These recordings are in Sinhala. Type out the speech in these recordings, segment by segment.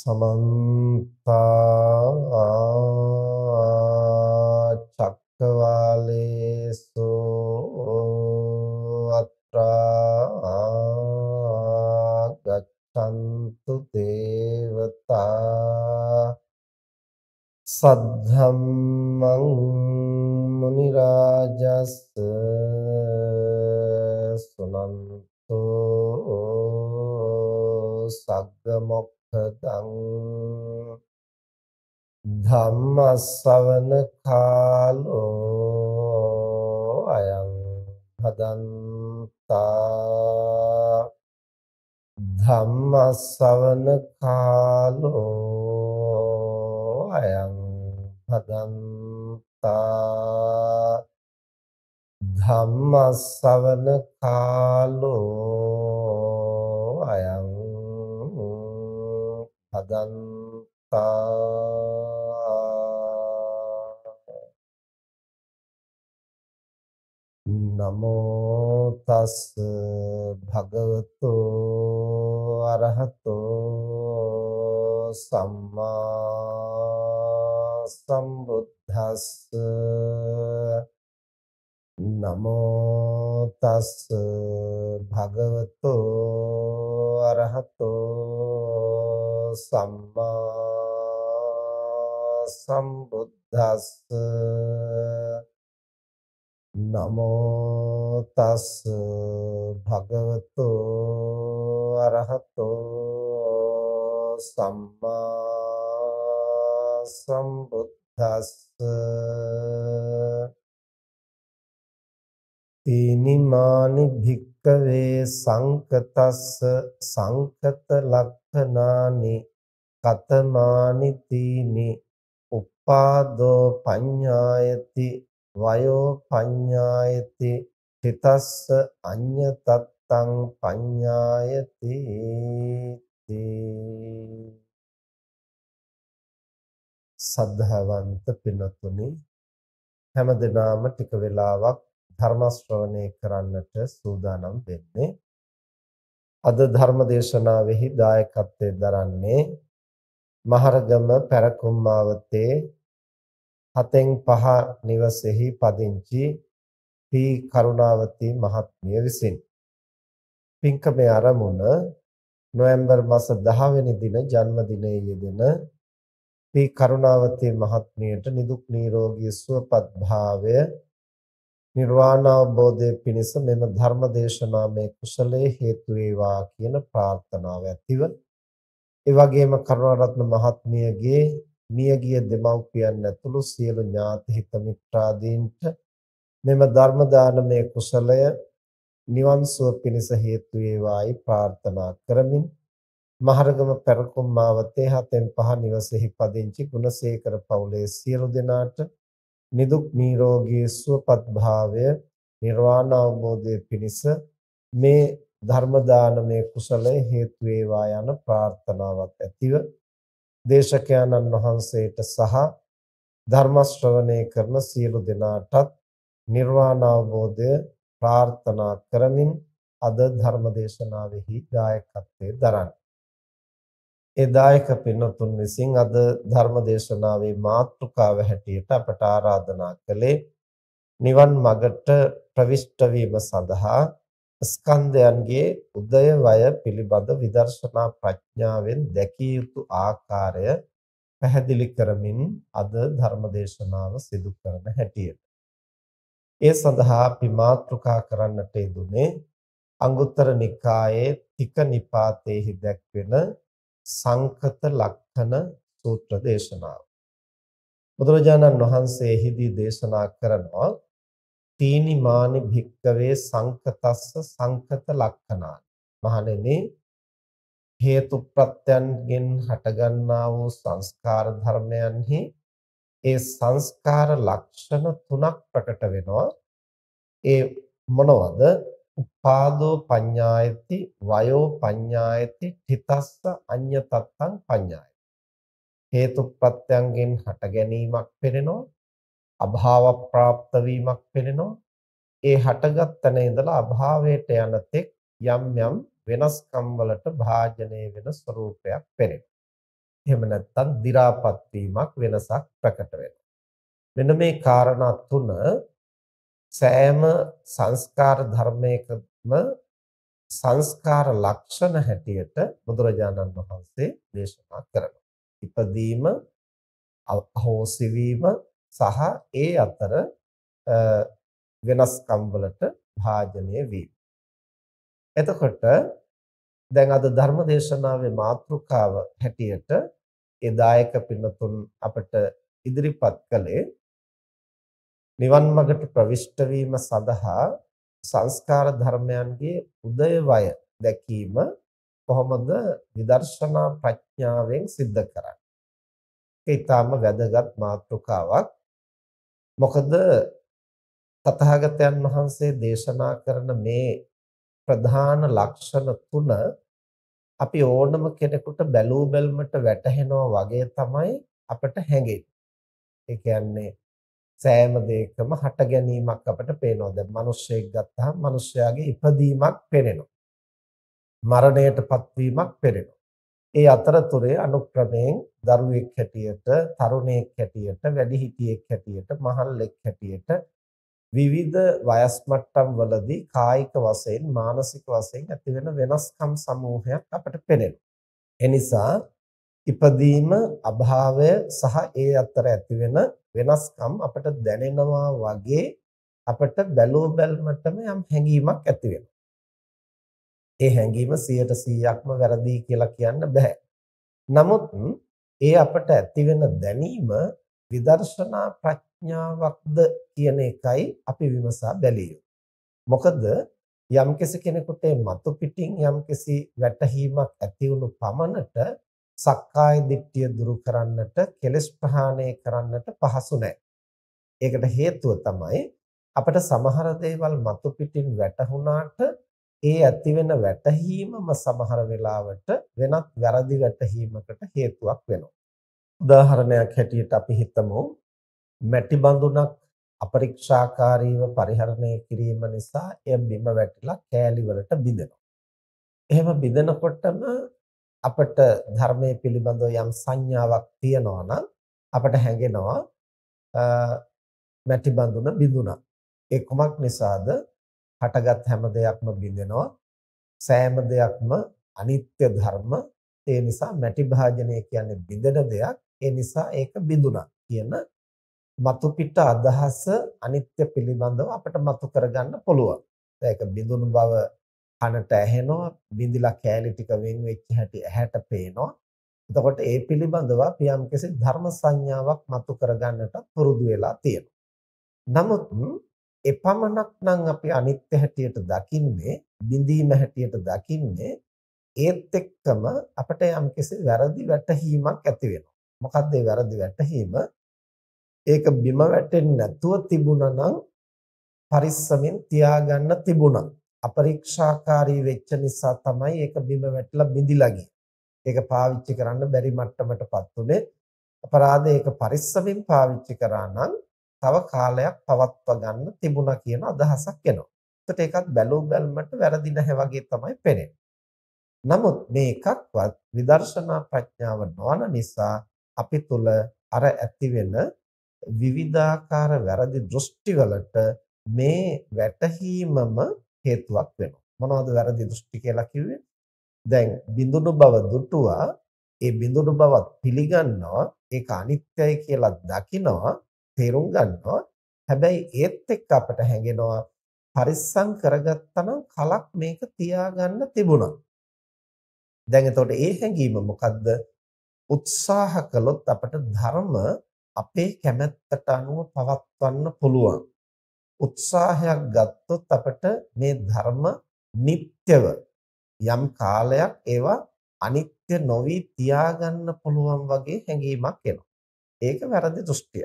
समन्ता चक्रवालेषु अत्रा गच्छन्तु देवता सद्धम्मं मुनिराजस्य सुनन्तो सग्गमोक्खदं ධම්මස්සවන කාලෝ අයං භදන්තා ධම්මස්සවන කාලෝ අයං භදන්තා ධම්මස්සවන කාලෝ අයං භදන්තා නමෝ තස් භගවතු අරහතෝ සම්මා සම්බුද්දස්ස නමෝ තස් භගවතු අරහතෝ සම්මා සම්බුද්දස්ස නමෝ තස් භගවතු අරහතෝ සම්මා සම්බුද්දස්ස තීනිමානි භික්කවේ සංකතස්ස සංකත ලක්ඛනානි කතමානි තීනි උපාදෝ පඤ්ඤායති වයෝ පඤ්ඤායති හිතස්ස අඤ්ඤ තත්තං පඤ්ඤායති සද්ධාවන්ත පින්තුනි හැමදෙනාම ටික වෙලාවක් ධර්ම ශ්‍රවණය කරන්නට සූදානම් වෙන්නේ අද ධර්ම දේශනාවෙහි දායකත්වයෙන් දරන්නේ මහරගම පැරකුම්මාවතේ 7/5 නිවසේහි පදිංචි පී කරුණාවති මහත්මිය විසින් පින්කමේ ආරමුණ නොවැම්බර් මාස 10 වෙනි දින ජන්මදිනයේ යෙදෙන පී කරුණාවති මහත්මියට නිදුක් නිරෝගී සුවපත් භාවය නිර්වාණ අවබෝධය පිණිස මෙම ධර්ම දේශනාමය කුසලයේ හේතු වේවා කියන ප්‍රාර්ථනාව ඇතිව ඒ වගේම කරුණාරත්න මහත්මියගේ මියගිය දෙමව්පියන් ඇතුළු සියලු ඥාති හිත මිත්‍රාදීන්ට මෙම ධර්ම දානමය කුසලය නිවන් සුව පිණිස හේතු වේවායි ප්‍රාර්ථනා කරමින් මහරගම පැරකුම්මාවතේ 7/5 නිවසේහි පදිංචි ගුණසේකර පවුලේ සියලු දෙනාට නිදුක් නිරෝගී සුවපත් භාවය නිර්වාණ අවබෝධය පිණිස මේ ධර්ම දානමය කුසලය හේතු වේවා යන ප්‍රාර්ථනාවක් ඇතිව දේශකයන්න් වහන්සේට සහ ධර්ම ශ්‍රවණය කරන සියලු දෙනාටත් නිර්වාණ අවබෝධය ප්‍රාර්ථනා කරමින් අද ධර්ම දේශනාවෙහි දායකත්වයේ දරන ඒ දායක පින්තුන් විසින් අද ධර්ම දේශනාවේ මාතෘකාව හැටියට අපට ආරාධනා කළේ නිවන් මගට ප්‍රවිෂ්ඨ වීම සඳහා ස්කන්ධයන්ගේ උදය වය පිළිබඳ විදර්ශනා ප්‍රඥාවෙන් දැකිය යුතු ආකාරය පැහැදිලි කරමින් අද ධර්ම දේශනාව සිදු කරන හැටියට ඒ සඳහා අපි මාතෘකා කරන්නට යෙදුනේ අංගුත්තර නිකායේ තික නිපාතේහි දැක්වෙන සංකත ලක්ෂණ සූත්‍ර දේශනාව. බුදුරජාණන් වහන්සේ එහිදී දේශනා කරනවා තීනි මානි භික්කවේ සංකතස්ස සංකත ලක්ෂණානි. මහණෙනි හේතු ප්‍රත්‍යයන්ගෙන් හටගන්නා වූ සංස්කාර ධර්මයන්හි ඒ සංස්කාර ලක්ෂණ තුනක් ප්‍රකට වෙනවා. ඒ මොනවද? උපාදෝ පඤ්ඤායති වයෝ පඤ්ඤායති හිතස්ස අඤ්ඤ තත්තං පඤ්ඤායති. හේතු ප්‍රත්‍යයන්ගෙන් හට ගැනීමක් පෙනෙනවා, අභාව ප්‍රාප්ත වීමක් පෙනෙනවා. ඒ හටගත් තැන ඉඳලා අභාවයට යන තෙක් යම් යම් වෙනස්කම් වලට භාජනය වෙන ස්වરૂපයක් පෙනෙනවා. එහෙම නැත්නම් දි รา පත් වීමක් වෙනසක් ප්‍රකට වෙනවා. මෙන්න මේ කාරණා තුන සෑම සංස්කාර ධර්මයකම සංස්කාර ලක්ෂණ හැටියට බුදුරජාණන් වහන්සේ දේශනා කරනවා. ඉපදීම, අහෝසි වීම සහ ඒ අතර වෙනස්කම් වලට භාජනය වීම. එතකොට දැන් අද ධර්ම දේශනාවේ මාතෘකාව හැටියට ඒ දායක පින්නතුන් අපට ඉදිරිපත් කළේ නිවන් මඟට ප්‍රවිෂ්ඨ වීම සඳහා සංස්කාර ධර්මයන්ගේ උදයවය දැකීම කොහොමද විදර්ශනා ප්‍රඥාවෙන් සිද්ධ කරන්නේ? ඒ ඊටාම වැදගත් මාතෘකාවක්. මොකද තථාගතයන් වහන්සේ දේශනා කරන මේ ප්‍රධාන ලක්ෂණ තුන අපි ඕනම කෙනෙකුට බැලූ බැල්මට වැටහෙනවා වගේ තමයි අපට හැඟෙන්නේ. ඒ කියන්නේ සෑම දෙයකම හට ගැනීමක් අපට පේනවා. දැන් මිනිස්සෙක් ගත්තාම මිනිස්යාගේ ඉපදීමක් පේනවා. මරණයටපත් වීමක් පේනවා. ඒ අතරතුරේ අනුක්‍රමයෙන් දරුවෙක් හැටියට, තරුණයෙක් හැටියට, වැඩිහිටියෙක් හැටියට, මහල්ලෙක් හැටියට විවිධ වයස් මට්ටම් වලදී කායික වශයෙන්, මානසික වශයෙන් ඇතිවෙන වෙනස්කම් සමූහයක් අපට පේනවා. ඒ නිසා ඉපදීම, අභාවය සහ ඒ අතර ඇතිවෙන වෙනස්කම් අපට දැනෙනවා වගේ අපට බැලූ බැල්මටම යම් හැඟීමක් ඇති වෙනවා. ඒ හැඟීම 100%ක්ම වැරදි කියලා කියන්න බෑ. නමුත් ඒ අපට ඇතිවෙන දැනීම විදර්ශනා ප්‍රඥාවක්ද කියන එකයි අපි විමසා බැලිය යුතු. මොකද යම්කිසි කෙනෙකුට මතු පිටින් යම්කිසි වැටහීමක් ඇති වුණු පමණට සක්කාය දිට්ඨිය දුරු කරන්නට, කෙලෙස් ප්‍රහාණය කරන්නට පහසු නැහැ. ඒකට හේතුව තමයි අපිට සමහර දේවල් මතු පිටින් වැටහුණාට ඒ ඇති වෙන වැටහීමම සමහර වෙලාවට වෙනත් වැරදි වැටහීමකට හේතුවක් වෙනවා. උදාහරණයක් හැටියට අපි හිතමු මැටි බඳුනක් අපරික්ෂාකාරීව පරිහරණය කිරීම නිසා එය බිම වැටිලා කෑලි වලට බිඳෙනවා. එහෙම බිඳෙනකොටම අපට ධර්මයේ පිළිබඳව යම් සංඥාවක් තියෙනවා නම් අපට හැඟෙනවා මැටි බඳුන බිඳුණා. ඒ කුමක් නිසාද? හටගත් හැම දෙයක්ම බිඳෙනවා. සෑම දෙයක්ම අනිත්‍ය ධර්ම. ඒ නිසා මැටි භාජනය කියන්නේ බිඳෙන දෙයක්. ඒ නිසා ඒක බිඳුණා කියන මතු පිට අදහස අනිත්‍ය පිළිබඳව අපිට මතු කරගන්න පුළුවන්. ඒක බිඳුණු බව කනට ඇහෙනවා, බිඳිලා කෑලි ටික වෙන් වෙච්ච හැටි ඇහැට පේනවා. එතකොට ඒ පිළිබඳව අපි යම්කිසි ධර්ම සංඥාවක් මතු කරගන්නට පුරුදු වෙලා තියෙනවා. නමුත් එපමණක් නම් අපි අනිත්‍ය හැටියට දකින්නේ, බිඳීම හැටියට දකින්නේ, ඒත් එක්කම අපිට යම්කිසි වැරදි වැටහීමක් ඇති වෙනවා. මොකක්ද ඒ වැරදි වැටහීම? ඒක බිම වැටෙන්නේ නැතුව තිබුණා නම් පරිස්සමින් තියාගන්න තිබුණා. අපරීක්ෂාකාරී වෙච්ච නිසා තමයි ඒක බිම වැටලා බිඳිලා ගියේ. ඒක පාවිච්චි කරන්න බැරි මට්ටමටපත් උනේ. අපරාධ ඒක පරිස්සමින් පාවිච්චි කරා නම් තව කාලයක් පවත්වා ගන්න තිබුණා කියන අදහසක් එනවා. ඒකට ඒකත් බැලූ බැල්මට වැරදි නැහැ වගේ තමයි පේන්නේ. නමුත් මේ එකක්වත් විදර්ශනා ප්‍රඥාව නොවන නිසා අපි තුල අර ඇති වෙන විවිධාකාර වැරදි දෘෂ්ටිවලට මේ වැටහීමම හේතුවක් වෙනවා. මොනවද වැරදි දෘෂ්ටි කියලා කිව්වේ? දැන් බිඳුණු බව දුටුවා, ඒ බිඳුණු බවත් පිළිගන්නවා, ඒක අනිත්‍යයි කියලා දකිනවා, තේරුම් ගන්නවා. හැබැයි ඒත් එක්ක අපට හැඟෙනවා පරිස්සම් කරගත්තනම් කලක් මේක තියාගන්න තිබුණා. දැන් එතකොට ඒ හැඟීම මොකද්ද? උත්සාහ කළොත් අපට ධර්ම අපේ කැමැත්තට අනුව පවත්වන්න පුළුවන්. උත්සාහයක් ගත්තොත් අපට මේ ධර්ම නිට්ටයව යම් කාලයක් ඒවා අනිත්‍ය නොවි තියාගන්න පුළුවන් වගේ හැඟීමක් එනවා. ඒක වැරදි දෘෂ්ටිය.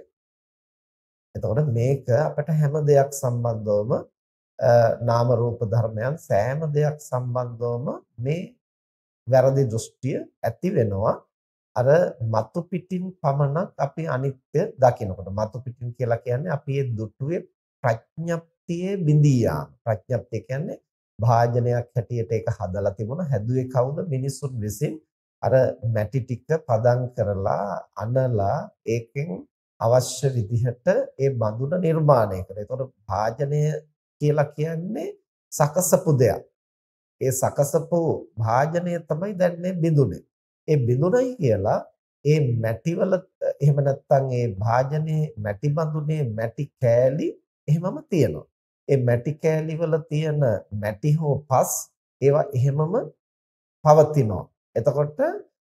එතකොට මේක අපට හැම දෙයක් සම්බන්ධවම නාම රූප ධර්මයන් සෑම දෙයක් සම්බන්ධවම මේ වැරදි දෘෂ්ටිය ඇති වෙනවා. අර මතු පිටින් පමණක් අපි අනිත්‍ය දකිනකොට, මතු පිටින් කියලා කියන්නේ අපි ඒ දුටුවේ ප්‍රඥප්තියේ බිඳී යාම. ප්‍රඥප්තිය කියන්නේ භාජනයක් හැටියට ඒක හදලා තිබුණා. හැදුවේ කවුද? මිනිසුන් විසින්. අර මැටි ටික පදම් කරලා අනලා ඒකෙන් අවශ්‍ය විදිහට ඒ බඳුන නිර්මාණය කරනවා. ඒතකොට භාජනය කියලා කියන්නේ සකසපු දෙයක්. ඒ සකසපු භාජනය තමයි දැන් මේ බිඳුනේ. ඒ බිඳුනයි කියලා ඒ මැටිවල එහෙම නැත්නම් ඒ භාජනයේ මැටි බඳුනේ මැටි කෑලි එහෙමම තියෙනවා. ඒ මැටි කෑලි වල තියෙන මැටි හෝ පස් ඒවා එහෙමම පවතිනවා. එතකොට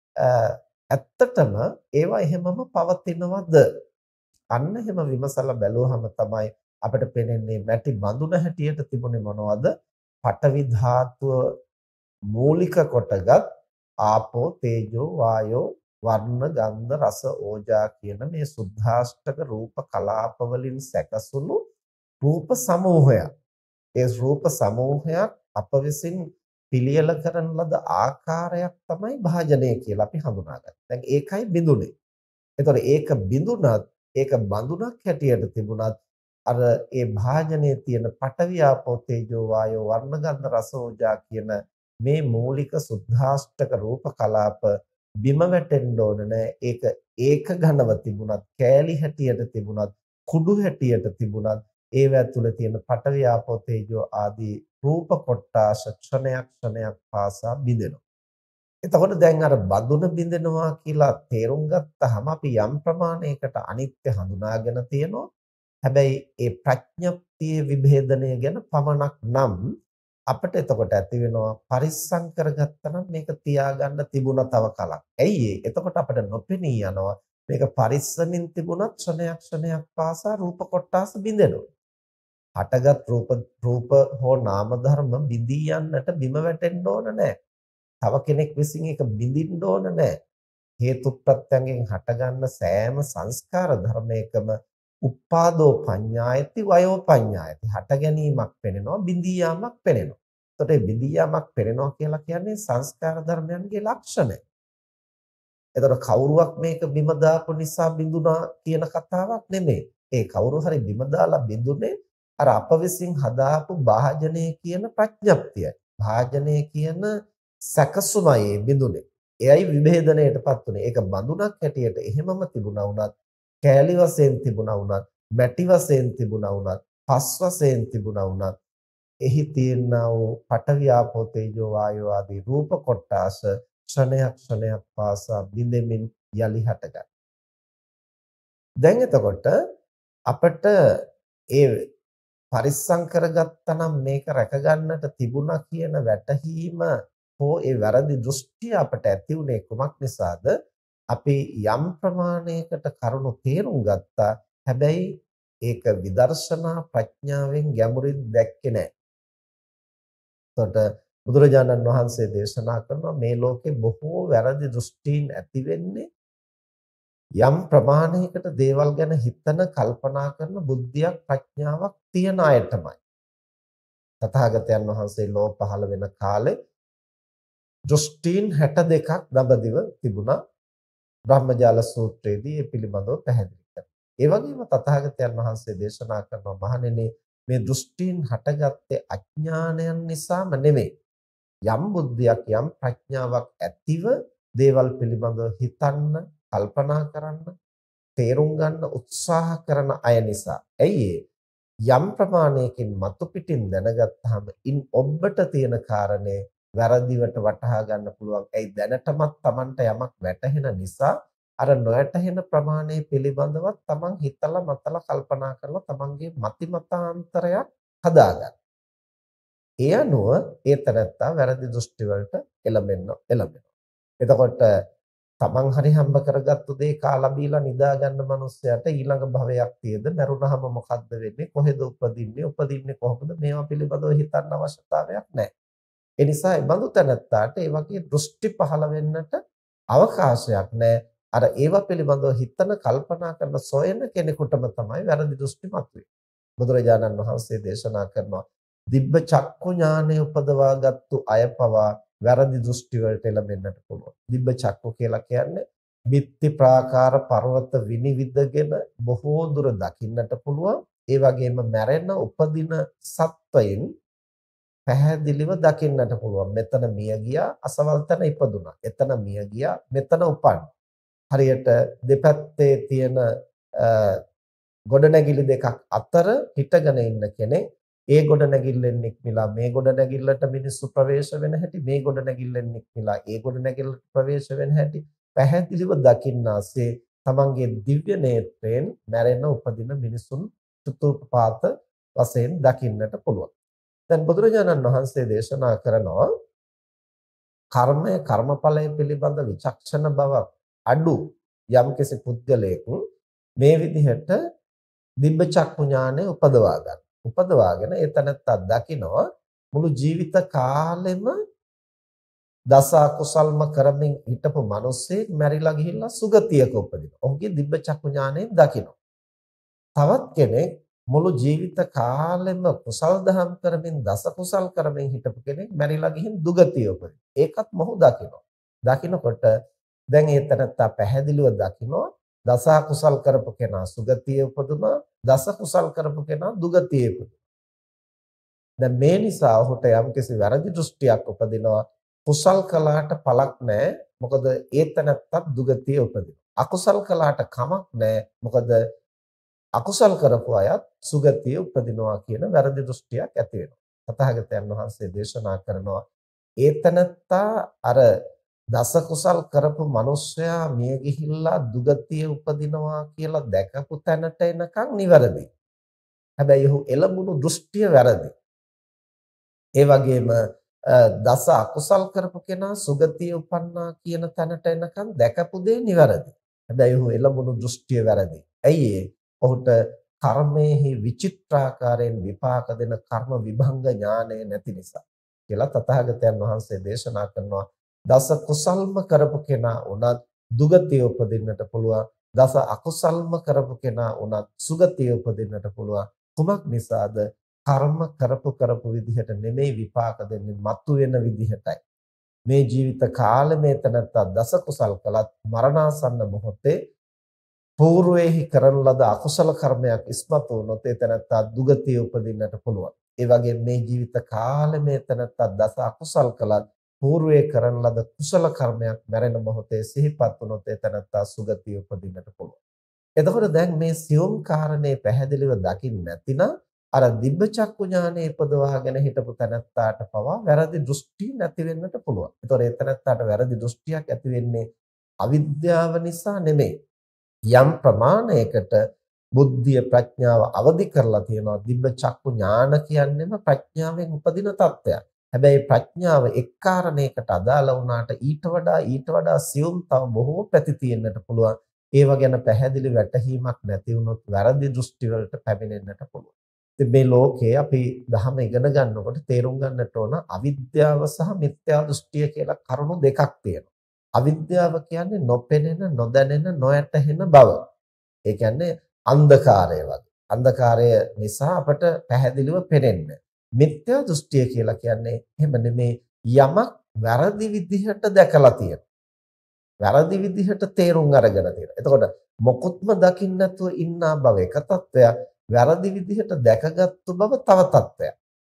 ඇත්තටම ඒවා එහෙමම පවතිනවද? අන්න එහෙම විමසලා බැලුවහම තමයි අපිට පේන්නේ මැටි බඳුන හැටියට තිබුණේ මොනවද? පඨවි ධාතුව මූලික කොටගත් ආපෝ තේජෝ වායෝ වර්ණ ගන්ධ රස ඕජා කියන මේ සුද්ධාෂ්ටක රූප කලාප වලින් සැකසුණු රූප සමූහයක්. ඒ රූප සමූහයක් අප විසින් පිළියෙල කරන ලද ආකාරයක් තමයි භාජනය කියලා අපි හඳුනාගන්නේ. දැන් ඒකයි බිඳුනේ. එතකොට ඒක බිඳුනත් ඒක බඳුනක් හැටියට තිබුණත් අර ඒ භාජනයේ තියෙන පඨවි ආපෝ තේජෝ වායෝ වර්ණ ගන්ධ රස ඕජා කියන මේ මූලික සුද්ධාෂ්ටක රූප කලාප බිම වැටෙන්න ඕන නෑ. ඒක ඝනව තිබුණත් කෑලි හැටියට තිබුණත් කුඩු හැටියට තිබුණත් ඒවැ තුළ තියෙන පඨවි ආපෝ තේජෝ ආදී රූප කොටාස ක්ෂණයක් පාසා බිඳෙනවා. එතකොට දැන් අර බඳුන බිඳෙනවා කියලා තේරුම් ගත්තාම අපි යම් ප්‍රමාණයකට අනිත්‍ය හඳුනාගෙන තියෙනවා. හැබැයි ඒ ප්‍රඥප්තියේ විභේදනය ගැන පමණක් නම් අපිට එතකොට ඇති වෙනවා පරිස්සම් කරගත්තා නම් මේක තියාගන්න තිබුණා තව කලක්. ඇයි එතකොට අපිට නොපෙනී යනවා මේක පරිස්සමින් තිබුණත් ක්ෂණයක් පාසා රූප කොටාස බිඳෙනවා. හටගත් රූප හෝ නාම ධර්ම බිඳී යන්නට බිම වැටෙන්න ඕන නැහැ. තව කෙනෙක් විසින් ඒක බිඳින්න ඕන නැහැ. හේතු ප්‍රත්‍යයෙන් හටගන්න සෑම සංස්කාර ධර්මයකම උපාදෝ පඤ්ඤායති වයෝ පඤ්ඤායති. හට ගැනීමක් පෙනෙනවා බිඳී යාමක් පෙනෙනවා. එතකොට මේ බිඳී යාමක් පෙනෙනවා කියලා කියන්නේ සංස්කාර ධර්මයන්ගේ ලක්ෂණය. එතකොට කවුරුවක් මේක බිම දාපු නිසා බිඳුනා කියන කතාවක් නෙමෙයි. ඒ කවුරු හරි බිම දාලා බිඳුනේ අර අප විසින් හදාපු භාජනය කියන ප්‍රඥප්තියයි. භාජනය කියන සැකසුමයි බිඳුනේ. එයයි විභේදණයටපත් උනේ. ඒක බඳුනක් හැටියට එහෙමම තිබුණා වුණත්, කෑලි වශයෙන් තිබුණා වුණත්, මැටි වශයෙන් තිබුණා වුණත්, පස් වශයෙන් තිබුණා වුණත්, එහි තියෙනා වූ පඨවි ආපෝ තේජෝ වායෝ ආදී රූප කොටාස ක්ෂණයක් පාසා බිඳෙමින් යලි හටගන්නවා. දැන් එතකොට අපිට ඒ පරිස්සම් කරගත්තා නම් මේක රැක ගන්නට තිබුණා කියන වැටහීම හෝ ඒ වැරදි දෘෂ්ටිය අපට ඇති උනේ කුමක් නිසාද? අපි යම් ප්‍රමාණයකට කරුණු තේරුම් ගත්තා. හැබැයි ඒක විදර්ශනා ප්‍රඥාවෙන් ගැඹුරින් දැක්කේ නැහැ. එතකොට බුදුරජාණන් වහන්සේ දේශනා කරනවා මේ ලෝකේ බොහෝ වැරදි දෘෂ්ටීන් ඇති වෙන්නේ යම් ප්‍රමාණයකට දේවල් ගැන හිතන කල්පනා කරන බුද්ධියක් ප්‍රඥාවක් තියන අයටමයි. තථාගතයන් වහන්සේ ලෝ පහළ වෙන කාලේ දෘෂ්ටීන් 62ක් දඹදිව තිබුණා. බ්‍රහ්මජාල සූත්‍රයේදී මේ පිළිබඳව පැහැදිලි කරනවා. ඒ වගේම තථාගතයන් වහන්සේ දේශනා කරනවා මහණෙනි මේ දෘෂ්ටීන් හටගත්තේ අඥානයන් නිසාම නෙමෙයි. යම් බුද්ධියක් යම් ප්‍රඥාවක් ඇතිව දේවල් පිළිබඳව හිතන්න, කල්පනා කරන්න, තේරුම් ගන්න උත්සාහ කරන අය නිසා. ඇයි යම් ප්‍රමාණයකින් මතු පිටින් දැනගත්තාම ඉන් ඔබට තියෙන කාරණේ වැරදිවට වටහා ගන්න පුළුවන්. ඇයි දැනටමත් Tamanට යමක් වැටහෙන නිසා අර නොයැටහෙන ප්‍රමාණය පිළිබඳව Taman හිතලා මතලා කල්පනා කරලා Tamanගේ මතිමතාන්තරයක් හදාගන්න. ඒ අනුව ඒ තැනත්තා වැරදි දෘෂ්ටි වලට එළඹෙනවා. එතකොට තමන් හරි හම්බ කරගත්තු දේ කාලා බීලා නිදා ගන්න මනුස්සයට ඊළඟ භවයක් තියද මරුණහම මොකද්ද වෙන්නේ කොහෙද උපදින්නේ කොහොමද මේවා පිළිබඳව හිතන්න අවශ්‍යතාවයක් නැහැ. ඒ නිසා ඒ බඳු තැනත්තාට ඒ වගේ දෘෂ්ටි පහළ වෙන්නට අවකාශයක් නැහැ. අර ඒවා පිළිබඳව හිතන කල්පනා කරන සොයන කෙනෙකුටම තමයි වැරදි දෘෂ්ටි මතුවේ. බුදුරජාණන් වහන්සේ දේශනා කරනවා දිබ්බ චක්කු ඥානය උපදවාගත්තු අය පවා වැරදි දෘෂ්ටි වලට එළඹෙන්නට පුළුවන්. දිබ්බ චක්කු කියලා කියන්නේ බිත්ති ප්‍රාකාර පර්වත විනිවිදගෙන බොහෝ දුර දකින්නට පුළුවන්. ඒ වගේම මැරෙන උපදින සත්වයින් පැහැදිලිව දකින්නට පුළුවන්. මෙතන මිය ගියා, අසවල් තැන ඉපදුනා. එතන මිය ගියා, මෙතන උපන්. හරියට දෙපැත්තේ තියෙන ගොඩනැගිලි දෙකක් අතර හිටගෙන ඉන්න කෙනෙක් ඒ ගොඩනැගිල්ලෙන් නික්මිලා මේ ගොඩනැගිල්ලට මිනිස්සු ප්‍රවේශ වෙන හැටි, මේ ගොඩනැගිල්ලෙන් නික්මිලා ඒ ගොඩනැගිල්ලට ප්‍රවේශ වෙන හැටි පැහැදිලිව දකින්නාසේ තමන්ගේ දිව්‍ය නේත්‍රයෙන් මැරෙන උපදින මිනිසුන් චුතුප්පාත වශයෙන් දකින්නට පුළුවන්. දැන් බුදුරජාණන් වහන්සේ දේශනා කරනවා කර්මය කර්මඵලය පිළිබඳ විචක්ෂණ බවක් අඩු යම්කිසි පුද්ගලයෙක් මේ විදිහට දිබ්බ චක්කු ඥානය උපදවා ගන්න. උපදවාගෙන ඒ තැනත්තා දකිනවා මුළු ජීවිත කාලෙම දස අකුසල්ම කරමින් හිටපු මිනිස්සෙක් මැරිලා ගිහිල්ලා සුගතියක උපදිනවා. ඔහුගේ දිබ්බ චක්කු ඥාණයෙන් දකිනවා. තවත් කෙනෙක් මුළු ජීවිත කාලෙම කුසල් දහම් කරමින් දස කුසල් කරමින් හිටපු කෙනෙක් මැරිලා ගිහින් දුගතිය උපදිනවා. ඒකත් මොහු දකිනවා. දකිනකොට දැන් ඒ තැනත්තා පැහැදිලිව දකිනවා දස කුසල් කරපු කෙනා සුගතිය උපදුනා, දස කුසල් කරපු කෙනා දුගතිය උපදුනා. දැන් මේ නිසා ඔහුට යම්කිසි වැරදි දෘෂ්ටියක් උපදිනවා. කුසල් කළාට පළක් නැහැ. මොකද ඒ තැනත්තත් දුගතිය උපදිනවා. අකුසල් කළාට කමක් නැහැ. මොකද අකුසල් කරපු අයත් සුගතිය උපදිනවා කියන වැරදි දෘෂ්ටියක් ඇති වෙනවා. තථාගතයන් වහන්සේ දේශනා කරනවා ඒ තැනත්තා අර දස කුසල් කරපු මිනිස්සයා මිය ගිහිල්ලා දුගතිය උපදිනවා කියලා දැකපු තැනට එනකන් නිවැරදි. හැබැයි ඔහු එළඹුණු දෘෂ්ටිය වැරදි. ඒ වගේම දස අකුසල් කරපු කෙනා සුගතිය උපන්නා කියන තැනට එනකන් දැකපු දේ නිවැරදි. හැබැයි ඔහු එළඹුණු දෘෂ්ටිය වැරදි. ඇයි ඒ? ඔහුට කර්මයේහි විචිත්‍රාකාරයෙන් විපාක දෙන කර්ම විභංග ඥානය නැති නිසා කියලා තථාගතයන් වහන්සේ දේශනා කරනවා. දස කුසල්ම කරපු කෙනා උනත් දුගතිය උපදින්නට පුළුවන්. දස අකුසල්ම කරපු කෙනා උනත් සුගතිය උපදින්නට පුළුවන්. කුමක් නිසාද? කර්ම කරපු විදිහට නෙමෙයි විපාක දෙන්නේ, මතුවෙන විදිහටයි. මේ ජීවිත කාලෙම එතනත්ත දස කුසල් කළත් මරණාසන්න මොහොතේ పూర్වෙහි කරන ලද අකුසල කර්මයක් ඉස්මතු වුණොත් එතනත්ත දුගතිය උපදින්නට පුළුවන්. ඒ වගේ මේ ජීවිත කාලෙම එතනත්ත දස අකුසල් කළත් పూర్වයේ කරන ලද කුසල කර්මයක් මැරෙන මොහොතේ සිහිපත් වුණොත් එතනත්ත සුගතිය උපදින්නට පුළුවන්. එතකොට දැන් මේ සියුම් කාරණේ පැහැදිලිව දකින්න නැතිනම් අර දිබ්බ චක්කු ඥානෙ ඉපදවාගෙන හිටපු තැනත්තාට පවා වැරදි දෘෂ්ටි නැති වෙන්නට පුළුවන්. ඒතකොට ඒ තැනත්තාට වැරදි දෘෂ්ටියක් ඇති වෙන්නේ අවිද්‍යාව නිසා නෙමෙයි. යම් ප්‍රමාණයකට බුද්ධිය ප්‍රඥාව අවදි කරලා තියෙනවා. දිබ්බ චක්කු ඥාන කියන්නේම ප්‍රඥාවෙන් උපදින තත්ත්වයක්. හැබැයි ප්‍රඥාව එක් කාරණයකට අදාළ වුණාට ඊට වඩා සියුම් තව බොහෝ පැති තියෙන්නට පුළුවන්. ඒව ගැන පැහැදිලි වැටහීමක් නැති වුණොත් වැරදි දෘෂ්ටි වලට පැමිණෙන්නට පුළුවන්. ඉතින් මේ ලෝකේ අපි ධර්ම ඉගෙන ගන්නකොට තේරුම් ගන්නට ඕන අවිද්‍යාව සහ මිත්‍යා දෘෂ්ටිය කියලා කරුණු දෙකක් තියෙනවා. අවිද්‍යාව කියන්නේ නොපෙනෙන, නොදැනෙන, නොඇටහෙන බව. ඒ කියන්නේ අන්ධකාරය වගේ. අන්ධකාරය නිසා අපට පැහැදිලිව පේන්නේ. මිත්‍යා දෘෂ්ටිය කියලා කියන්නේ එහෙම නෙමේ, යමක් වැරදි විදිහට දැකලා තියෙන. වැරදි විදිහට තේරුම් අරගෙන තියෙන. එතකොට මොකොත්ම දකින්න නැතුව ඉන්නා බව එක තත්වයක්. වැරදි විදිහට දැකගත්තු බව තව තත්වයක්.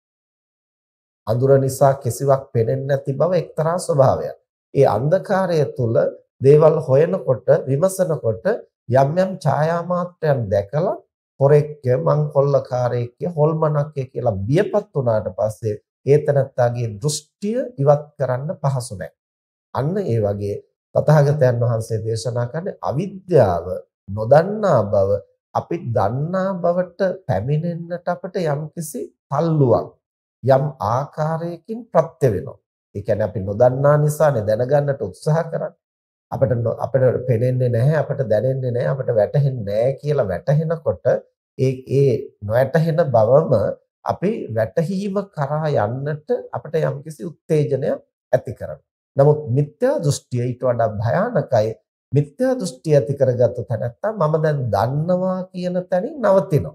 අඳුර නිසා කිසිවක් පේන්නේ නැති බව එක්තරා ස්වභාවයක්. ඒ අන්ධකාරය තුල දේවල් හොයනකොට, විමසනකොට යම් යම් ඡායා මාත්‍රයන් දැකලා හොරෙක්ය, මංකොල්ලකාරයෙක්ය, හොල්මනක්ය කියලා බියපත් වුණාට පස්සේ ඒතනත්තාගේ දෘෂ්ටිය ඉවත් කරන්න පහසු නැහැ. අන්න ඒ වගේ තථාගතයන් වහන්සේ දේශනා කරන්නේ අවිද්‍යාව, නොදන්නා බව අපි දන්නා බවට පැමිණෙන්නට අපිට යම්කිසි තල්ලුවක් යම් ආකාරයකින් ප්‍රත්‍ය වෙනවා. ඒ කියන්නේ අපි නොදන්නා නිසානේ දැනගන්නට උත්සාහ කරන්නේ. අපිට පේන්නේ නැහැ, අපිට දැනෙන්නේ නැහැ, අපිට වැටහෙන්නේ නැහැ කියලා වැටහෙනකොට ඒ නොවැටහෙන බවම අපි වැටහීම කරා යන්නට අපිට යම්කිසි උත්තේජනයක් ඇති කරනවා. නමුත් මිත්‍යා දෘෂ්ටිය ඊට වඩා භයානකයි. මිත්‍යා දෘෂ්ටිය ඇති කරගත්ත තැනත්තා මම දැන් දන්නවා කියන තැනින් නවතිනවා.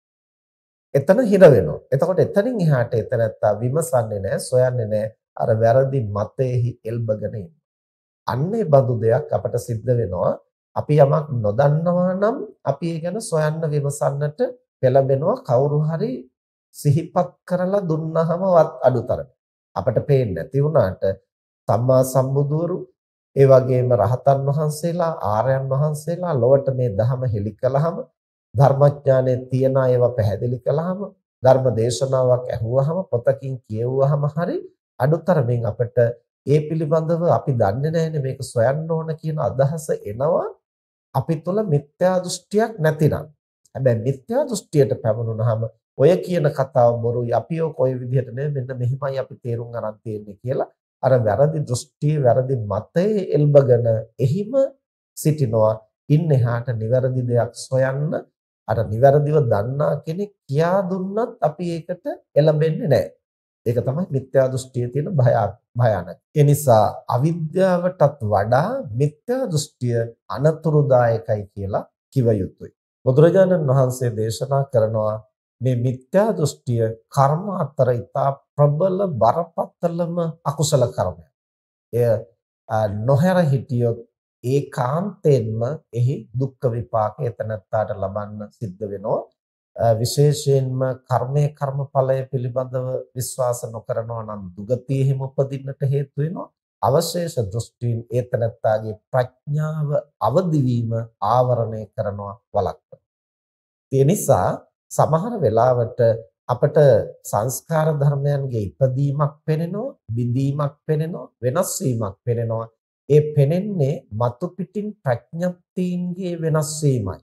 එතන හිර වෙනවා. එතකොට එතනින් එහාට එතනත්තා විමසන්නේ නැහැ, සොයන්නේ නැහැ. අර වැරදි මතෙහි එල්බගෙන ඉන්නවා. අන්නේ බඳු දෙයක් අපට සිද්ධ වෙනවා. අපි යමක් නොදන්නවා නම් අපි ඒ ගැන සොයන්න විමසන්නට පෙළඹෙනවා. කවුරු හරි සිහිපත් කරලා දුන්නහම වත් අඩුතරම අපට පේන්නේ නැති වුණාට සම්මා සම්බුදුවරු ඒ වගේම රහතන් වහන්සේලා ආර්යයන් වහන්සේලා ලොවට මේ ධහම හෙළි කළාම ධර්මඥානයේ තියන ඒවා පැහැදිලි කළාම ධර්ම දේශනාවක් ඇහුවාම පොතකින් කියවුවාම හරි අඩුතරමින් අපිට ඒ පිළිබඳව අපි දන්නේ නැහැනේ මේක සොයන්න ඕන කියන අදහස එනවා අපි තුල මිත්‍යා දෘෂ්ටියක් නැතිනම්. හැබැයි මිත්‍යා දෘෂ්ටියට පැමුණුනහම ඔය කියන කතාව බොරුයි අපි ඔය කොයි විදිහට මෙන්න මෙහිමයි අපි තේරුම් අරන් තියෙන්නේ කියලා අර වැරදි දෘෂ්ටිය වැරදි මතයේ එල්බගෙන එහිම සිටිනවා. ඉන්නහාට නිවැරදි දෙයක් සොයන්න අර නිවැරදිව දන්නා කෙනෙක් කියා දුන්නත් අපි ඒකට එළඹෙන්නේ නැහැ. ඒක තමයි මිත්‍යා දෘෂ්ටියේ තියෙන භයානක. ඒ නිසා අවිද්‍යාවටත් වඩා මිත්‍යා දෘෂ්ටිය අනතුරුදායකයි කියලා කිව යුතුයි. බුදුරජාණන් වහන්සේ දේශනා කරනවා මේ මිත්‍යා දෘෂ්ටිය කර්ම අතර ඉතා ප්‍රබල බරපතලම අකුසල කර්මයක්. එය නොහැර හිටියොත් ඒකාන්තයෙන්ම එහි දුක්ඛ විපාක එතනත්තාට ලබන්න සිද්ධ වෙනවා. විශේෂයෙන්ම කර්මයේ කර්මඵලය පිළිබඳව විශ්වාස නොකරනවා නම් දුගතියෙහිම උපදින්නට හේතු වෙනවා. අවශේෂ දෘෂ්ටීන් ඒතනත්තාගේ ප්‍රඥාව අවදි වීම ආවරණය කරනවා වළක්වනවා. ඒ නිසා සමහර වෙලාවට අපට සංස්කාර ධර්මයන්ගේ ඉපදීමක් පෙනෙනවා, බිඳීමක් පෙනෙනවා, වෙනස් වීමක් පෙනෙනවා. ඒ පෙනෙන්නේ මතු පිටින් ප්‍රඥප්තීන්ගේ වෙනස් වීමයි.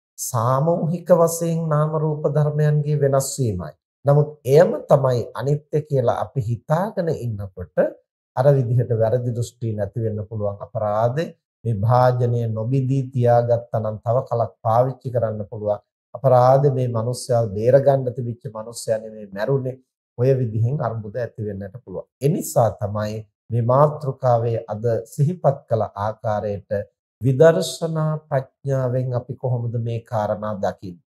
සාමූහික වශයෙන් නාම රූප ධර්මයන්ගේ වෙනස් වීමයි. නමුත් එයම තමයි අනිත්‍ය කියලා අපි හිතාගෙන ඉන්නකොට අර විදිහට වැරදි දෘෂ්ටි නැති වෙන්න පුළුවන් අපරාධේ මේ භාජනය නොබිදී තියාගත්තා නම් තව කලක් පාවිච්චි කරන්න පුළුවන්. අපරාධේ මේ මිනිස්සයා බේරගන්න තිබිච්ච මිනිස්සයා නෙමෙයි මැරුණේ. ඔය විදිහෙන් අර්බුද ඇති වෙන්නට පුළුවන්. ඒ නිසා තමයි මේ මාතෘකාවේ අද සිහිපත් කළ ආකාරයට විදර්ශනා ප්‍රඥාවෙන් අපි කොහොමද මේ කාරණා දකින්නේ?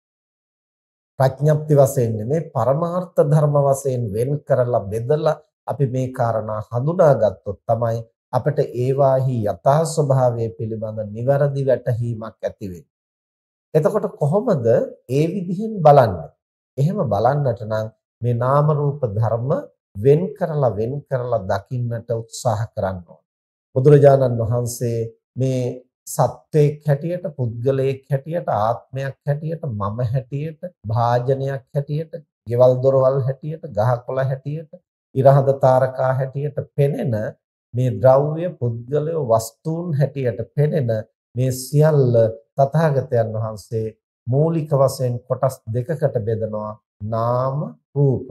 ප්‍රඥප්ති වශයෙන් නෙමෙයි පරමාර්ථ ධර්ම වශයෙන් වෙන් කරලා බෙදලා අපි මේ කාරණා හඳුනාගත්තොත් තමයි අපිට ඒවාහි යථා ස්වභාවය පිළිබඳ නිවැරදි වැටහීමක් ඇති වෙන්නේ. එතකොට කොහොමද ඒ විදිහෙන් බලන්නේ? එහෙම බලන්නට නම් මේ නාම රූප ධර්ම වෙන් කරලා දකින්නට උත්සාහ කරන්න ඕන. බුදුරජාණන් වහන්සේ මේ සත්වයක් හැටියට, පුද්ගලයෙක් හැටියට, ආත්මයක් හැටියට, මම හැටියට, භාජනයක් හැටියට, ගෙවල් දොරවල් හැටියට, ගහකොළ හැටියට, ඉරහඳ තාරකා හැටියට පෙනෙන මේ ද්‍රව්‍ය, පුද්ගලය, වස්තුන් හැටියට පෙනෙන මේ සියල්ල තථාගතයන් වහන්සේ මූලික වශයෙන් කොටස් දෙකකට බෙදනවා නාම රූප.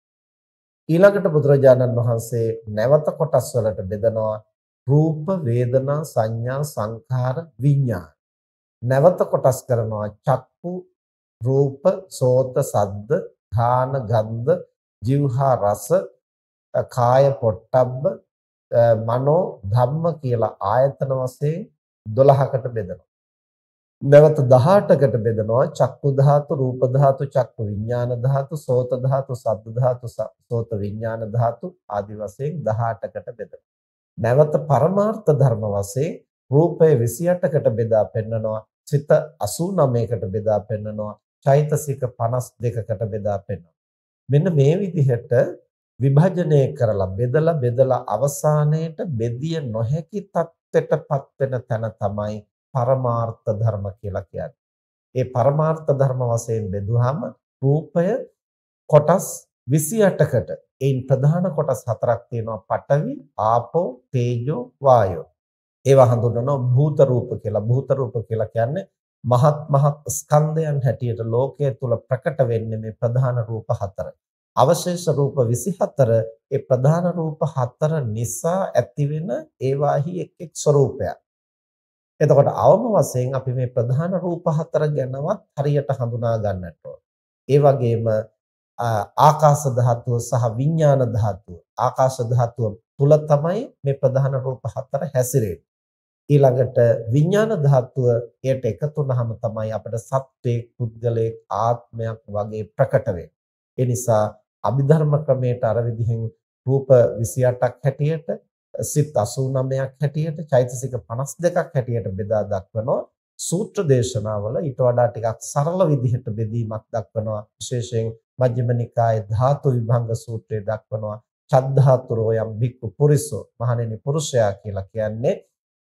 ඊළඟට බුදුරජාණන් වහන්සේ නැවත කොටස් වලට බෙදනවා රූප, වේදනා, සංඥා, සංඛාර, විඥාන. නැවත කොටස් කරනවා චක්කු, රූප, සෝත, සද්ද, ධාන, ගන්ධ, જીවහා රස, කාය පොට්ටබ්බ, මනෝ ධම්ම කියලා ආයතන වශයෙන් 12කට බෙදනවා. නැවත 18කට බෙදනවා චක්කු ධාතු, රූප ධාතු, චක්කු විඥාන ධාතු, සෝත ධාතු, සද්ද ධාතු, සෝත විඥාන ධාතු ආදි වශයෙන් 18කට බෙදනවා. නැවත පරමාර්ථ ධර්ම වශයෙන් රූපය 28කට බෙදා පෙන්නනවා, සිත 89කට බෙදා පෙන්නනවා, චෛතසික 52කට බෙදා පෙන්නනවා. මෙන්න මේ විදිහට විභජනය කරලා බෙදලා අවසානයේට බෙදිය නොහැකි තත්ත්වයටපත් වෙන තැන තමයි පරමාර්ථ ධර්ම කියලා කියන්නේ. ඒ පරමාර්ථ ධර්ම වශයෙන් බෙදුවාම රූපය කොටස් 28කට ඒන් ප්‍රධාන කොටස් හතරක් තියෙනවා පඨවි, ආපෝ, තේජෝ, වායෝ. ඒවා හඳුන්වනවා භූත රූප කියලා. භූත රූප කියලා කියන්නේ මහත් ස්කන්ධයන් හැටියට ලෝකයේ තුල ප්‍රකට වෙන්නේ මේ ප්‍රධාන රූප හතර. අවශේෂ රූප 24 ඒ ප්‍රධාන රූප හතර නිසා ඇතිවෙන ඒවාහි එක් ස්වરૂපයක්. එතකොට අවම වශයෙන් අපි මේ ප්‍රධාන රූප හතර ගැනවත් හරියට හඳුනා ගන්නට ඕන. ඒ වගේම ආකාශ ධාතුව සහ විඥාන ධාතුව. ආකාශ ධාතුව තුල තමයි මේ ප්‍රධාන රූප හතර හැසිරෙන්නේ. ඊළඟට විඥාන ධාතුව එයට එකතු වුනහම තමයි අපිට සත්වයේ, පුද්ගලයේ, ආත්මයක් වගේ ප්‍රකට වෙන්නේ. ඒ නිසා අභිධර්ම ක්‍රමයට අර විදිහෙන් රූප 28ක් හැටියට, සිත් 89ක් හැටියට, චෛතසික 52ක් හැටියට බෙදා දක්වනවා. සූත්‍ර දේශනාවල ඊට වඩා ටිකක් සරල විදිහට බෙදීමක් දක්වනවා. විශේෂයෙන් මජ්ක්‍ධිම නිකායේ ධාතු විභංග සූත්‍රයේ දක්වනවා චද්ධාතුරෝ යම් භික්ඛු පුරිසෝ මහණෙනි පුරුෂයා කියලා කියන්නේ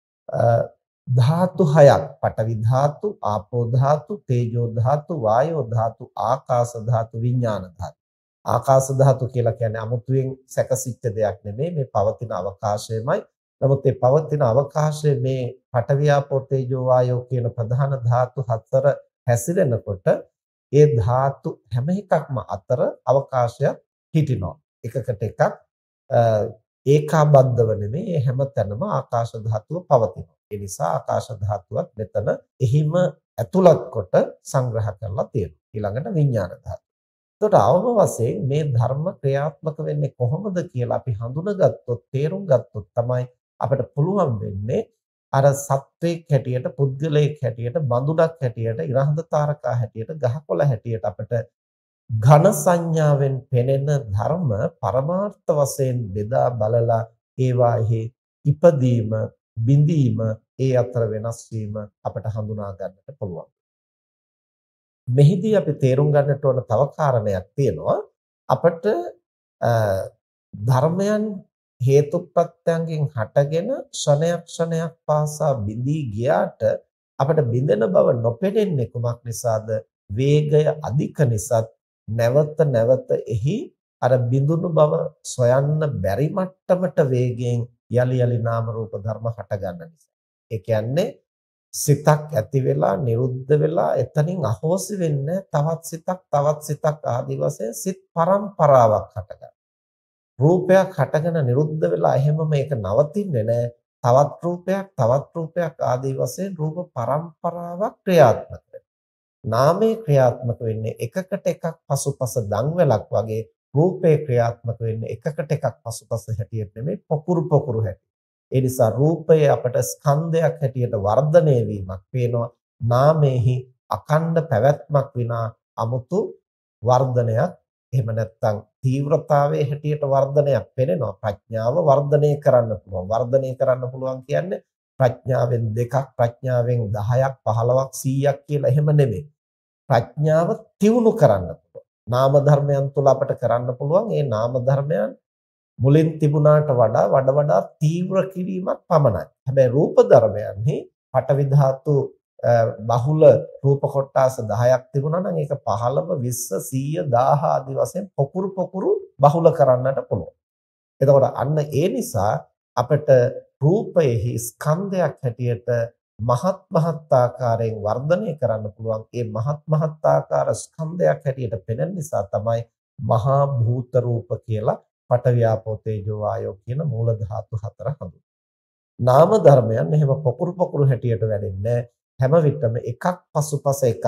ධාතු හයක් පඨවි ධාතු ආපෝ ධාතු තේජෝ ධාතු වායෝ ධාතු ආකාශ ධාතු විඥාන ධාතු. ආකාශ ධාතු කියලා කියන්නේ අමුතුවෙන් සැකසිච්ච දෙයක් නෙමෙයි මේ පවතින අවකාශයමයි. නමුත් මේ පවතින අවකාශයේ මේ පඨවි ආපෝ තේජෝ වායෝ කියන ප්‍රධාන ධාතු හතර හැසිරෙනකොට ඒ ධාතු හැම එකක්ම අතර අවකාශයක් හිටිනවා. එකකට එකක් ඒකාබද්ධව නෙමෙයි හැම තැනම ආකාශ ධාතුව පවතිනවා. ඒ නිසා ආකාශ ධාතුවත් මෙතන එහිම ඇතුළත් කොට සංග්‍රහ කරලා තියෙනවා. ඊළඟට විඥාන ධාතුව. එතකොට අවම වශයෙන් මේ ධර්ම ක්‍රියාත්මක වෙන්නේ කොහොමද කියලා අපි හඳුනාගත්තොත් තේරුම් ගත්තොත් තමයි අපිට පුළුවන් වෙන්නේ අර සත්වයක් හැටියට පුද්ගලයෙක් හැටියට බඳුනක් හැටියට ඉරහඳ තාරකා හැටියට ගහකොළ හැටියට අපිට ඝන සංඥාවෙන් පෙනෙන ධර්ම පරමාර්ථ වශයෙන් බෙදා බලලා ඒවාෙහි ඉපදීම බිඳීම ඒ අතර වෙනස් වීම අපිට හඳුනා ගන්නට පුළුවන්. මෙහිදී අපි තේරුම් ගන්නට ඕන තව කාරණයක් තියෙනවා. අපිට ධර්මයන් හේතුප්‍රත්‍යයෙන් හටගෙන ක්ෂණයක් පාසා බිඳී ගියාට අපිට බිඳෙන බව නොපෙනෙන්නේ කුමක් නිසාද? වේගය අධික නිසා නැවත එහි අර බිඳුණු බව සොයන්න බැරි මට්ටමට වේගයෙන් යලි නාම රූප ධර්ම හට ගන්න නිසා. ඒ කියන්නේ සිතක් ඇති වෙලා නිරුද්ධ වෙලා එතනින් අහෝසි වෙන්නේ තවත් සිතක් ආදී වශයෙන් සිත් පරම්පරාවක් හටගන්නවා. රූපයක් හටගෙන නිරුද්ධ වෙලා එහෙම මේක නවතින්නේ නැහැ. තවත් රූපයක් ආදී වශයෙන් රූප පරම්පරාවක් ක්‍රියාත්මක වෙනවා. නාමයේ ක්‍රියාත්මක වෙන්නේ එකකට එකක් පසුපස දන්වැලක් වගේ රූපේ ක්‍රියාත්මක වෙන්නේ එකකට එකක් පසුපස හැටියට නෙමෙයි පොකුරු හැටියට. ඒ නිසා රූපය අපට ස්කන්ධයක් හැටියට වර්ධනය වීමක් පේනවා. නාමයේහි අඛණ්ඩ පැවැත්මක් විනා 아무තු වර්ධනයක් එහෙම නැත්නම් තීව්‍රතාවයේ හැටියට වර්ධනයක් පෙනෙනවා. ප්‍රඥාව වර්ධනය කරන්න පුළුවන්. වර්ධනය කරන්න පුළුවන් කියන්නේ ප්‍රඥාවෙන් 2ක් ප්‍රඥාවෙන් 10ක් 15ක් 100ක් කියලා එහෙම නෙමෙයි. ප්‍රඥාව තියුණු කරන්න පුළුවන්. නාම ධර්මයන් තුල අපට කරන්න පුළුවන්. ඒ නාම ධර්මයන් මුලින් තිබුණාට වඩා තීව්‍ර කිරීමක් පමණයි. හැබැයි රූප ධර්මයන්හි පඨවි ධාතු බහුල රූප කොටස් 10ක් තිබුණා නම් ඒක 15 20 100 1000 ආදී වශයෙන් පොකුරු බහුල කරන්නට පුළුවන්. එතකොට අන්න ඒ නිසා අපිට රූපයෙහි ස්කන්ධයක් හැටියට මහත් ආකාරයෙන් වර්ධනය කරන්න පුළුවන්. ඒ මහත් ආකාර ස්කන්ධයක් හැටියට පෙනෙන නිසා තමයි මහා භූත රූප කියලා පඨවි ආපෝ තේජෝ වායෝ කියන මූල ධාතු හතර හඳුන්වනවා. නාම ධර්මයන් එහෙම පොකුරු හැටියට වැඩෙන්නේ හැම විටම එකක් පසුපස එකක්.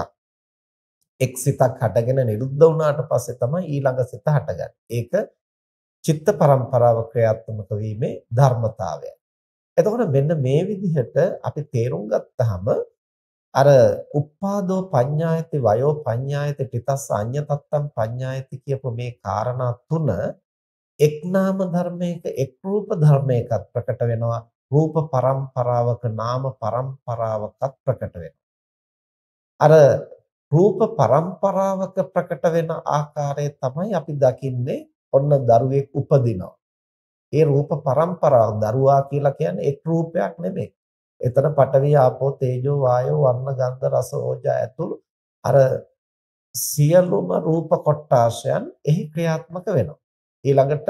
එක් සිතක් හටගෙන නිරුද්ධ වුණාට පස්සේ තමයි ඊළඟ සිත හටගන්නේ. ඒක චිත්ත පරම්පරාව ක්‍රියාත්මක වීමේ ධර්මතාවය. එතකොට මෙන්න මේ විදිහට අපි තේරුම් ගත්තාම අර උප්පාදෝ පඤ්ඤායති වයෝ පඤ්ඤායති තිතස්ස අඤ්ඤතත්තම් පඤ්ඤායති කියපු මේ කාරණා තුන එක් නාම ධර්මයක එක් රූප ධර්මයකත් ප්‍රකට වෙනවා. රූප පරම්පරාවක නාම පරම්පරාවකත් ප්‍රකට වෙනවා. අර රූප පරම්පරාවක ප්‍රකට වෙන ආකාරය තමයි අපි දකින්නේ ඔන්න දරුවෙක් උපදිනවා. ඒ රූප පරම්පරාව දරුවා කියලා කියන්නේ එක් රූපයක් නෙමෙයි. එතන පඨවි ආපෝ තේජෝ වායෝ වර්ණ ගන්ධ රස ඕජා ඇතුළු අර සියලුම රූප කොටාශයන් එහි ක්‍රියාත්මක වෙනවා. ඊළඟට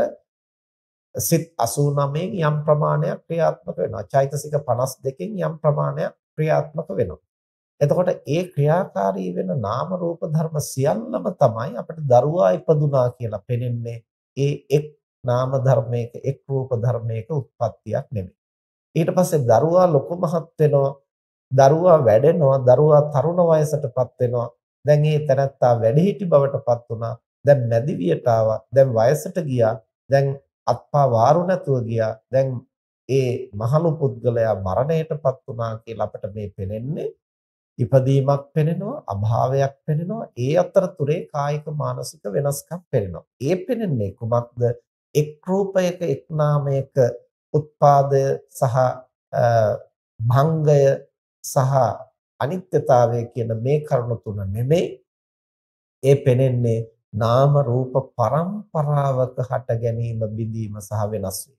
සිත් 89න් යම් ප්‍රමාණයක් ක්‍රියාත්මක වෙනවා. චෛතසික 52න් යම් ප්‍රමාණයක් ක්‍රියාත්මක වෙනවා. එතකොට ඒ ක්‍රියාකාරී වෙන නාම රූප ධර්ම සියල්ලම තමයි අපිට දරුවා ඉපදුනා කියලා පෙනෙන්නේ. ඒ එක් නාම ධර්මයක එක් රූප ධර්මයක උත්පත්තියක් නෙමෙයි. ඊට පස්සේ දරුවා ලොකු මහත් වෙනවා. දරුවා වැඩෙනවා. දරුවා තරුණ වයසටපත් වෙනවා. දැන් මේ තැනත්තා වැඩිහිටි බවටපත් වුණා. දැන් මැදිවියට ආවා. දැන් වයසට ගියා. දැන් අත්පා වාරු නැතුව ගියා. දැන් ඒ මහලු පුද්ගලයා මරණයටපත් වුණා කියලා අපිට මේ පෙනෙන්නේ. ඉපදීමක් පෙනෙනවා, අභාවයක් පෙනෙනවා. ඒ අතරතුරේ කායික මානසික වෙනස්කම් පෙනෙනවා. ඒ පෙනෙන්නේ කුමක්ද? එක් රූපයක එක් නාමයක උත්පාදය සහ භංගය සහ අනිත්‍යතාවය කියන මේ කරුණු තුන නෙමෙයි ඒ පෙනෙන්නේ නාම රූප පරම්පරාවක හට ගැනීම බිඳීම සහ වෙනස් වීම.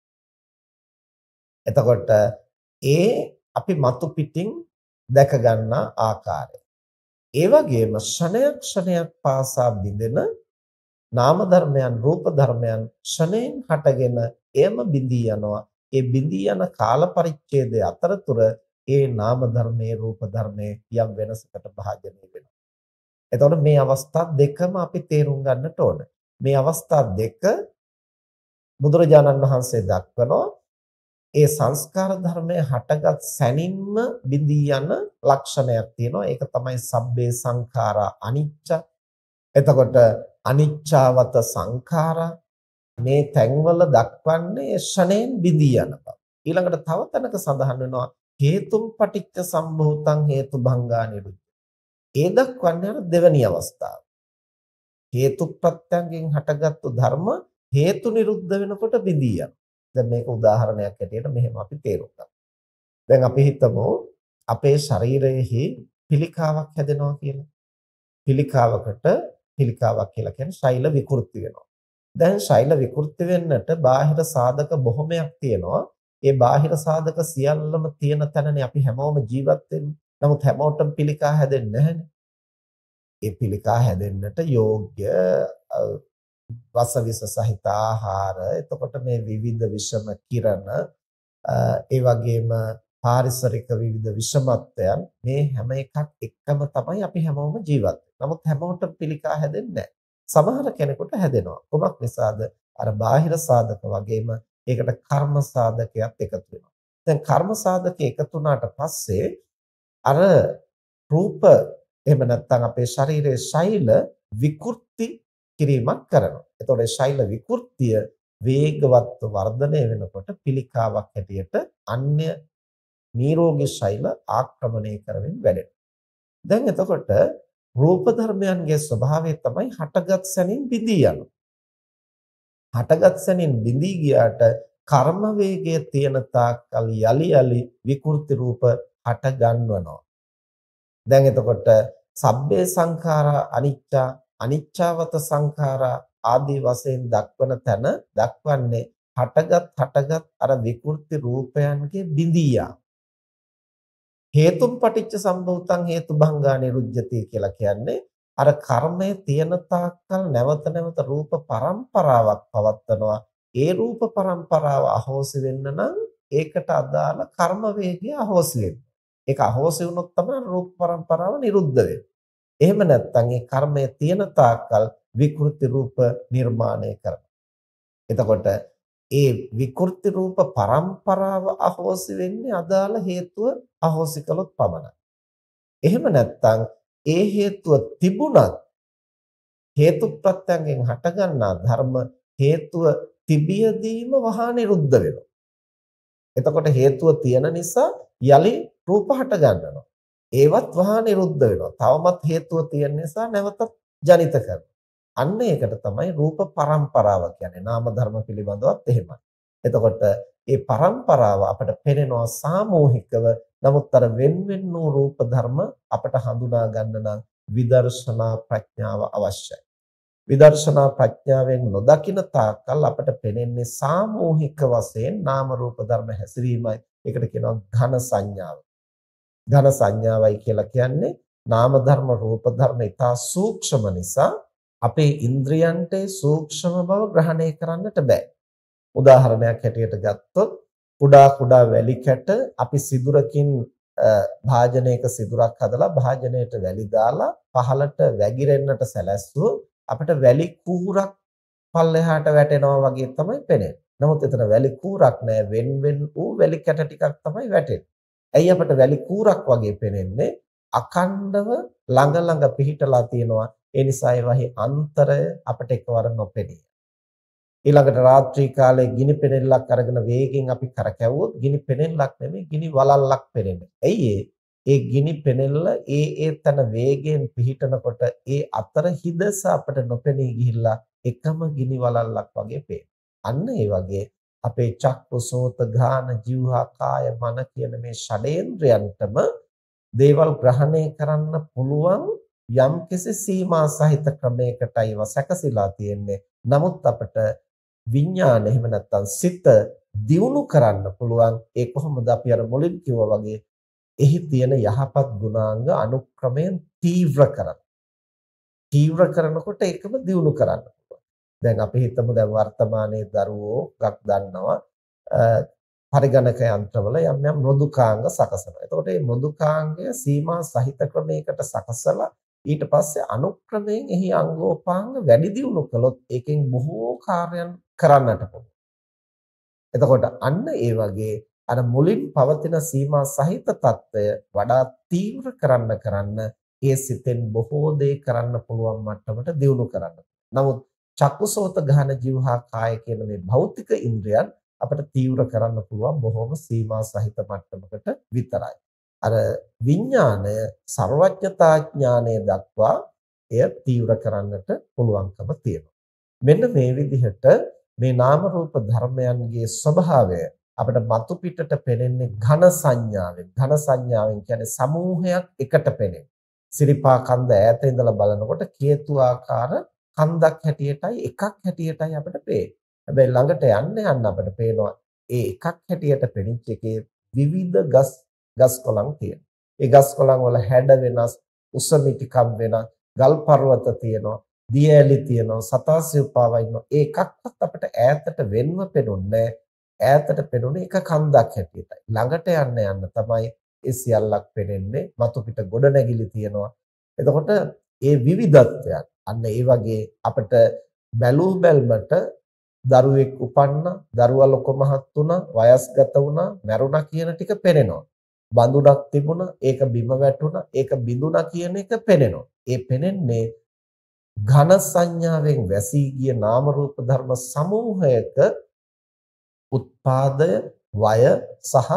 එතකොට ඒ අපි මතු පිටින් දැක ගන්නා ආකාරය. ඒ වගේම ක්ෂණයක් ක්ෂණයක් පාසා බිඳෙන නාම ධර්මයන් රූප ධර්මයන් ක්ෂණයෙන් හටගෙන එයම බිඳී යනවා. ඒ බිඳී යන කාල පරිච්ඡේදය අතරතුර ඒ නාම ධර්මයේ රූප ධර්මයේ යම් වෙනසකට භාජනය වෙනවා. එතකොට මේ අවස්ථා දෙකම අපි තේරුම් ගන්නට ඕන. මේ අවස්ථා දෙක බුදුරජාණන් වහන්සේ දක්වනවා ඒ සංස්කාර ධර්මයේ හටගත් සැනින්ම බිඳී යන ලක්ෂණයක් තියෙනවා. ඒක තමයි සබ්බේ සංඛාරා අනිච්ච. එතකොට අනිච්චවත සංඛාරා මේ තැන්වල දක්වන්නේ ෂණයෙන් බිඳී යන බව. ඊළඟට තව තැනක සඳහන් වෙනවා හේතුම් පටිච්ච සම්භූතං හේතු භංගා නිරුද්ධ. ඒ දක්වන්නේ දෙවැනි අවස්ථාව. හේතු ප්‍රත්‍යයෙන් හටගත්තු ධර්ම හේතු නිරුද්ධ වෙනකොට බිඳී යනවා. දැන් මේක උදාහරණයක් ඇටියට මෙහෙම අපි තේරුම් ගමු. දැන් අපි හිතමු අපේ ශරීරයේ පිළිකාවක් හැදෙනවා කියලා. පිළිකාවක් කියලා කියන්නේ ශෛල විකෘති වෙනවා. දැන් ශෛල විකෘති වෙන්නට බාහිර සාධක බොහොමයක් තියෙනවා. ඒ බාහිර සාධක සියල්ලම තියෙන තැනනේ අපි හැමෝම ජීවත් වෙන්නේ. නමුත් හැමෝටම පිළිකා හැදෙන්නේ නැහැනේ. ඒ පිළිකා හැදෙන්නට යෝග්‍ය වසවිස සහිත ආහාර, එතකොට මේ විවිධ විෂම කිරණ, ඒ වගේම පාරිසරික විවිධ විෂමත්වයන් මේ හැම එකක් එක්කම තමයි අපි හැමෝම ජීවත් වෙන්නේ. නමුත් හැමෝටම පිළිකා හැදෙන්නේ නැහැ. සමහර කෙනෙකුට හැදෙනවා. කොමක් නිසාද? අර බාහිර සාධක වගේම ඒකට කර්ම සාධකයක් එකතු වෙනවා. දැන් කර්ම සාධක එකතු වුණාට පස්සේ අර රූප එහෙම නැත්නම් අපේ ශරීරයේ ශෛල විකෘති කිරීමක් කරනවා. එතකොට ශෛල විකෘතිය වේගවත් වර්ධනය වෙනකොට පිළිකාවක් හැටියට අන්‍ය නිරෝගී ශෛල ආක්‍රමණය කරමින් වැඩෙනවා. දැන් එතකොට රූප ධර්මයන්ගේ ස්වභාවය තමයි හටගත් සැනින් බිඳී යනවා. හටගත් සැනින් බිඳී ගියාට කර්ම වේගය තියෙන තාක්කල් යලි යලි විකෘති රූප හට ගන්වනවා. දැන් එතකොට සබ්බේ සංඛාරා අනිච්චා අනිච්චවත සංඛාරා ආදී වශයෙන් දක්වන තැන දක්වන්නේ හටගත් අර විකෘති රූපයන්ගේ බිඳී යාම. හේතුම් පටිච්ච සම්භූතං හේතු භංගා නිරුද්ධති කියලා කියන්නේ අර කර්මයේ තියෙන තාක්කල් නැවත නැවත රූප පරම්පරාවක් පවත්නවා. ඒ රූප පරම්පරාව අහෝසි වෙන්න නම් ඒකට අදාළ කර්ම වේගය අහෝසි වෙන්න. ඒක අහෝසි වුණොත් තමයි රූප පරම්පරාව නිරුද්ධ වෙන්නේ. එහෙම නැත්නම් ඒ කර්මය තියෙන තාක්කල් විකෘති රූප නිර්මාණය කරනවා. එතකොට ඒ විකෘති රූප පරම්පරාව අහෝසි වෙන්නේ අදාළ හේතුව අහෝසි කළොත් පමණයි. එහෙම නැත්නම් ඒ හේතුව තිබුණත් හේතු ප්‍රත්‍යයෙන් හටගන්නා ධර්ම හේතුව තිබියදීම වහා නිරුද්ධ වෙනවා. එතකොට හේතුව තියෙන නිසා යලි රූප හට ගන්නවා. ඒවත් වහා නිරුද්ධ වෙනවා. තවමත් හේතුව තියෙන නිසා නැවතත් ජනිත කරනවා. අන්න ඒකට තමයි රූප පරම්පරාව කියන්නේ. නාම ධර්ම පිළිබඳවත් එහෙමයි. එතකොට මේ පරම්පරාව අපට පෙනෙනවා සාමූහිකව. නමුත් අර වෙන වූ රූප ධර්ම අපට හඳුනා ගන්න නම් විදර්ශනා ප්‍රඥාව අවශ්‍යයි. විදර්ශනා ප්‍රඥාවෙන් නොදකින තාක්කල් අපට පෙනෙන්නේ සාමූහික වශයෙන් නාම රූප ධර්ම හැසිරීමයි. ඒකට කියනවා ඝන සංඥාව. ඝන සංඥාවයි කියලා කියන්නේ නාම ධර්ම රූප ධර්ම ඉතා සූක්ෂම නිසා අපේ ඉන්ද්‍රයන්ට සූක්ෂම බව ග්‍රහණය කරන්නට බෑ. උදාහරණයක් හැටියට ගත්තොත් කුඩා වැලි කැට අපි සිදුරකින් භාජනයක සිදුරක් හදලා භාජනයට වැලි දාලා පහළට වැగిරෙන්නට සැලැස්සුවොත් අපිට වැලි කූරක් පල්ලෙහාට වැටෙනවා වගේ තමයි පේන්නේ. නමුත් එතන වැලි කූරක් නෑ, වෙන් වූ වැලි කැට ටිකක් තමයි වැටෙන්නේ. ඇයි අපිට වැලි කූරක් වගේ පේන්නේ? අඛණ්ඩව ළඟ පිහිටලා තියෙනවා. ඒ නිසා ඒවාහි අන්තරය අපිට එකවර නොපෙනේ. ඊළඟට රාත්‍රී කාලේ ගිනි පෙනෙල්ලක් අරගෙන වේගෙන් අපි කරකැවුවොත් ගිනි පෙනෙල්ලක් නෙමෙයි ගිනි වලල්ලක් පෙනෙන්නේ. ඇයි ඒ ගිනි පෙනෙල්ල ඒ තන වේගයෙන් පිහිටනකොට ඒ අතර හිදස අපිට නොපෙනී ගිහිල්ලා එකම ගිනි වලල්ලක් වගේ පේනවා. අන්න ඒ වගේ අපේ චක්කු සෝත ගාන જીවහා කාය මන කියන මේ ෂඩේන්ද්‍රයන්ටම දේවල් ග්‍රහණය කරන්න පුළුවන් යම්කිසි සීමා සහිත ක්‍රමයකටයි ඒවා සැකසීලා තියෙන්නේ. නමුත් අපිට විඥාන එහෙම නැත්නම් සිත දියුණු කරන්න පුළුවන්. ඒ කොහොමද? අපි අර මුලින් කිව්වා වගේ එහි තියෙන යහපත් ගුණාංග අනුක්‍රමයෙන් තීව්‍ර කරනකොට ඒකම දියුණු කරන්න පුළුවන්. දැන් අපි හිතමු දැන් වර්තමානයේ දරුවෝ ගක් දන්නවා පරිගණක යන්ත්‍රවල යම් යම් මෘදුකාංග සකසනවා. එතකොට මේ මෘදුකාංගය සීමා සහිත ක්‍රමයකට සකසලා ඊට පස්සේ අනුක්‍රමයෙන් එහි අංගෝපාංග වැඩි දියුණු කළොත් ඒකෙන් බොහෝ කාර්යයන් කරන්නට පුළුවන්. එතකොට අන්න ඒ වගේ අර මුලින් පවතින සීමා සහිත తত্ত্বය වඩා තීව්‍ර කරන්න ඒ සිතෙන් බොහෝ දේ කරන්න පුළුවන් මට්ටමට දියුණු කරන්න. නමුත් චක්කුසෝත ගහන જીවහා කාය කියන මේ භෞතික ඉන්ද්‍රයන් අපිට තීව්‍ර කරන්න පුළුවන් බොහොම සීමා සහිත මට්ටමකට විතරයි. අර විඥාණය ਸਰවඥතා ඥානය දක්වා එය තීව්‍ර කරන්නට පුළුවන්කම තියෙනවා. මෙන්න මේ විදිහට මේ නාම රූප ධර්මයන්ගේ ස්වභාවය අපිට මතු පිටට පෙනෙන්නේ ඝන සංඥාවෙන්. ඝන සංඥාවෙන් කියන්නේ සමූහයක් එකට පෙනෙන. සිරිපා කන්ද ඈත ඉඳලා බලනකොට කේතු ආකාර කන්දක් හැටියටයි එකක් හැටියටයි අපිට පේන්නේ. හැබැයි ළඟට යන්න අපිට පේනවා ඒ එකක් හැටියට පෙනිච්ච එකේ විවිධ ගස් කොළන් තියෙනවා. ඒ ගස් කොළන් වල හැඩ වෙනස්, උස මිටිකම් වෙනස්, ගල් පර්වත තියෙනවා, දිය ඇලි තියෙනවා, සතාසිව්පාවා ඉන්නවා. ඒ එකක්වත් අපිට ඈතට වෙන්ව පෙනුන්නේ ඈතට පෙනුනේ එක කන්දක් හැටියටයි. ළඟට යන්න තමයි ඒ සියල්ලක් පෙනෙන්නේ. මතු පිට ගොඩනැගිලි තියෙනවා. එතකොට ඒ විවිධත්වයන් අන්න ඒ වගේ අපිට බැලූ බැල්මට දරුවෙක් උපන්න, දරුවා ලොකු මහත් වුණා, වයස්ගත වුණා, මැරුණා කියන ටික පෙනෙනවා. බඳුනක් තිබුණා, ඒක බිම වැටුණා, ඒක බිඳුණා කියන එක පෙනෙනවා. ඒ පෙනෙන්නේ ඝන සංඥාවෙන් වැසී ගිය නාම රූප ධර්ම සමූහයක උත්පාදය, වය සහ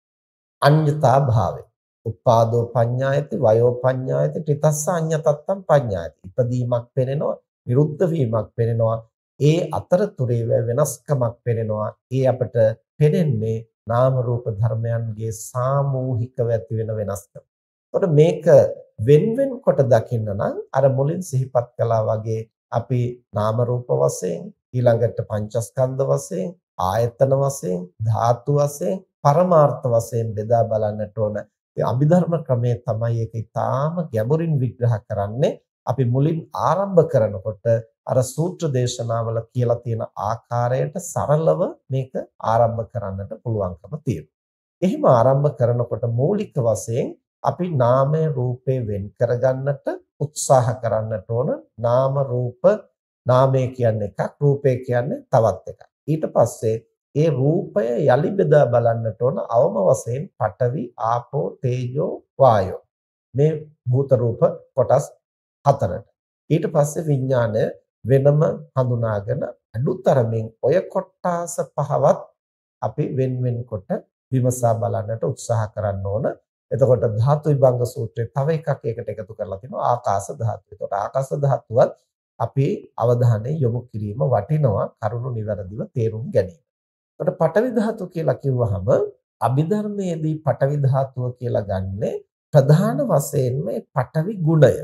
අඤ්ඤතා භාවය. උපාදෝ පඤ්ඤායති, වයෝ පඤ්ඤායති, ත්‍රිතස්ස අඤ්ඤතත්තම් පඤ්ඤායති. ඉපදීමක් පෙනෙනවා, විරුද්ධ වීමක් පෙනෙනවා. ඒ අතරතුරේ වෙනස්කමක් පෙනෙනවා. ඒ අපිට පෙනෙන්නේ නාම රූප ධර්මයන්ගේ සාමූහිකව ඇති වෙන වෙනස්කම. එතකොට මේක වෙන්වෙන් කොට දකින්න නම් අර මුලින් සිහිපත් කළා වගේ අපි නාම රූප වශයෙන්, ඊළඟට පංචස්කන්ධ වශයෙන්, ආයතන වශයෙන්, ධාතු වශයෙන්, පරමාර්ථ වශයෙන් බෙදා බලන්නට ඕන. ඒ අභිධර්ම ක්‍රමයේ තමයි ඒක ඊටාම ගැඹුරින් විග්‍රහ කරන්නේ. අපි මුලින් ආරම්භ කරනකොට අර සූත්‍ර දේශනාවල කියලා තියෙන ආකාරයට සරලව මේක ආරම්භ කරන්නට පුළුවන්කම තියෙනවා. එහෙම ආරම්භ කරනකොට මූලික වශයෙන් අපි නාමය රූපේ වෙන් කරගන්නට උත්සාහ කරන්නට ඕන. නාම රූප, නාමය කියන්නේ එකක්, රූපය කියන්නේ තවත් එකක්. ඊට පස්සේ ඒ රූපය යලි බෙදා බලන්නට ඕන අවම වශයෙන් පඨවි, ආපෝ, තේජෝ, වායෝ. මේ භූත රූප කොටස් හතරට. ඊට පස්සේ විඥාණය වෙනම හඳුනාගෙන අඩුතරමින් ඔය කොටාස පහවත් අපි වෙන් කොට විමසා බලන්නට උත්සාහ කරන්න ඕන. එතකොට ධාතු විභංග සූත්‍රයේ තව එකක් ඒකට එකතු කරලා තිනවා ආකාශ ධාතුව. එතකොට ආකාශ ධාතුවත් අපි අවධානය යොමු කිරීම වටිනවා කරුණු નિවරදිව තේරුම් ගැනීම. එතකොට පඨවි ධාතු කියලා කිව්වහම අභිධර්මයේදී පඨවි ධාතුව කියලා ගන්නේ ප්‍රධාන වශයෙන් මේ පඨවි ගුණය.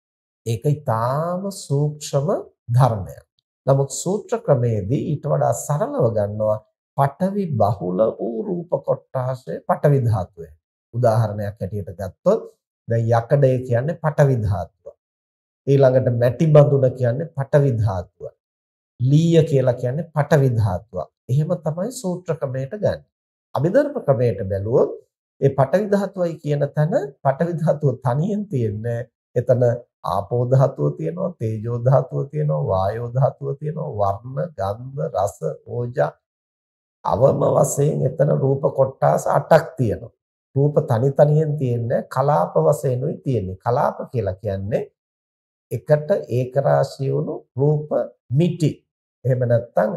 ඒක ඊටාම සූක්ෂම ධර්මයක්. නමුත් සූත්‍ර ක්‍රමයේදී ඊට වඩා සරලව ගන්නවා පඨවි බහුල වූ රූප කොටාශය පඨවි ධාතුවයි. උදාහරණයක් ඇටියට ගත්තොත් දැන් යකඩය කියන්නේ පඨවි ධාතුව. ඊළඟට මැටි බඳුන කියන්නේ පඨවි ධාතුව. ලීය කියලා කියන්නේ පඨවි ධාතුව. එහෙම තමයි සූත්‍ර ක්‍රමයට ගන්න. අභිධර්ම ක්‍රමයට බැලුවොත් ඒ පඨවි ධාතුවයි කියන තැන පඨවි ධාතුව තනියෙන් තියෙන්නේ. එතන ආපෝ ධාතුව තියෙනවා, තේජෝ ධාතුව තියෙනවා, වායෝ ධාතුව තියෙනවා, වර්ණ, ගන්ධ, රස, ඕජා අවම වශයෙන් එතන රූප කොටස් 8ක් තියෙනවා. රූප තනියෙන් තියෙන්නේ කලාප වශයෙන්ුයි තියෙන්නේ. කලාප කියලා කියන්නේ එකට ඒක රාශී වුණු රූප මිටි. එහෙම නැත්නම්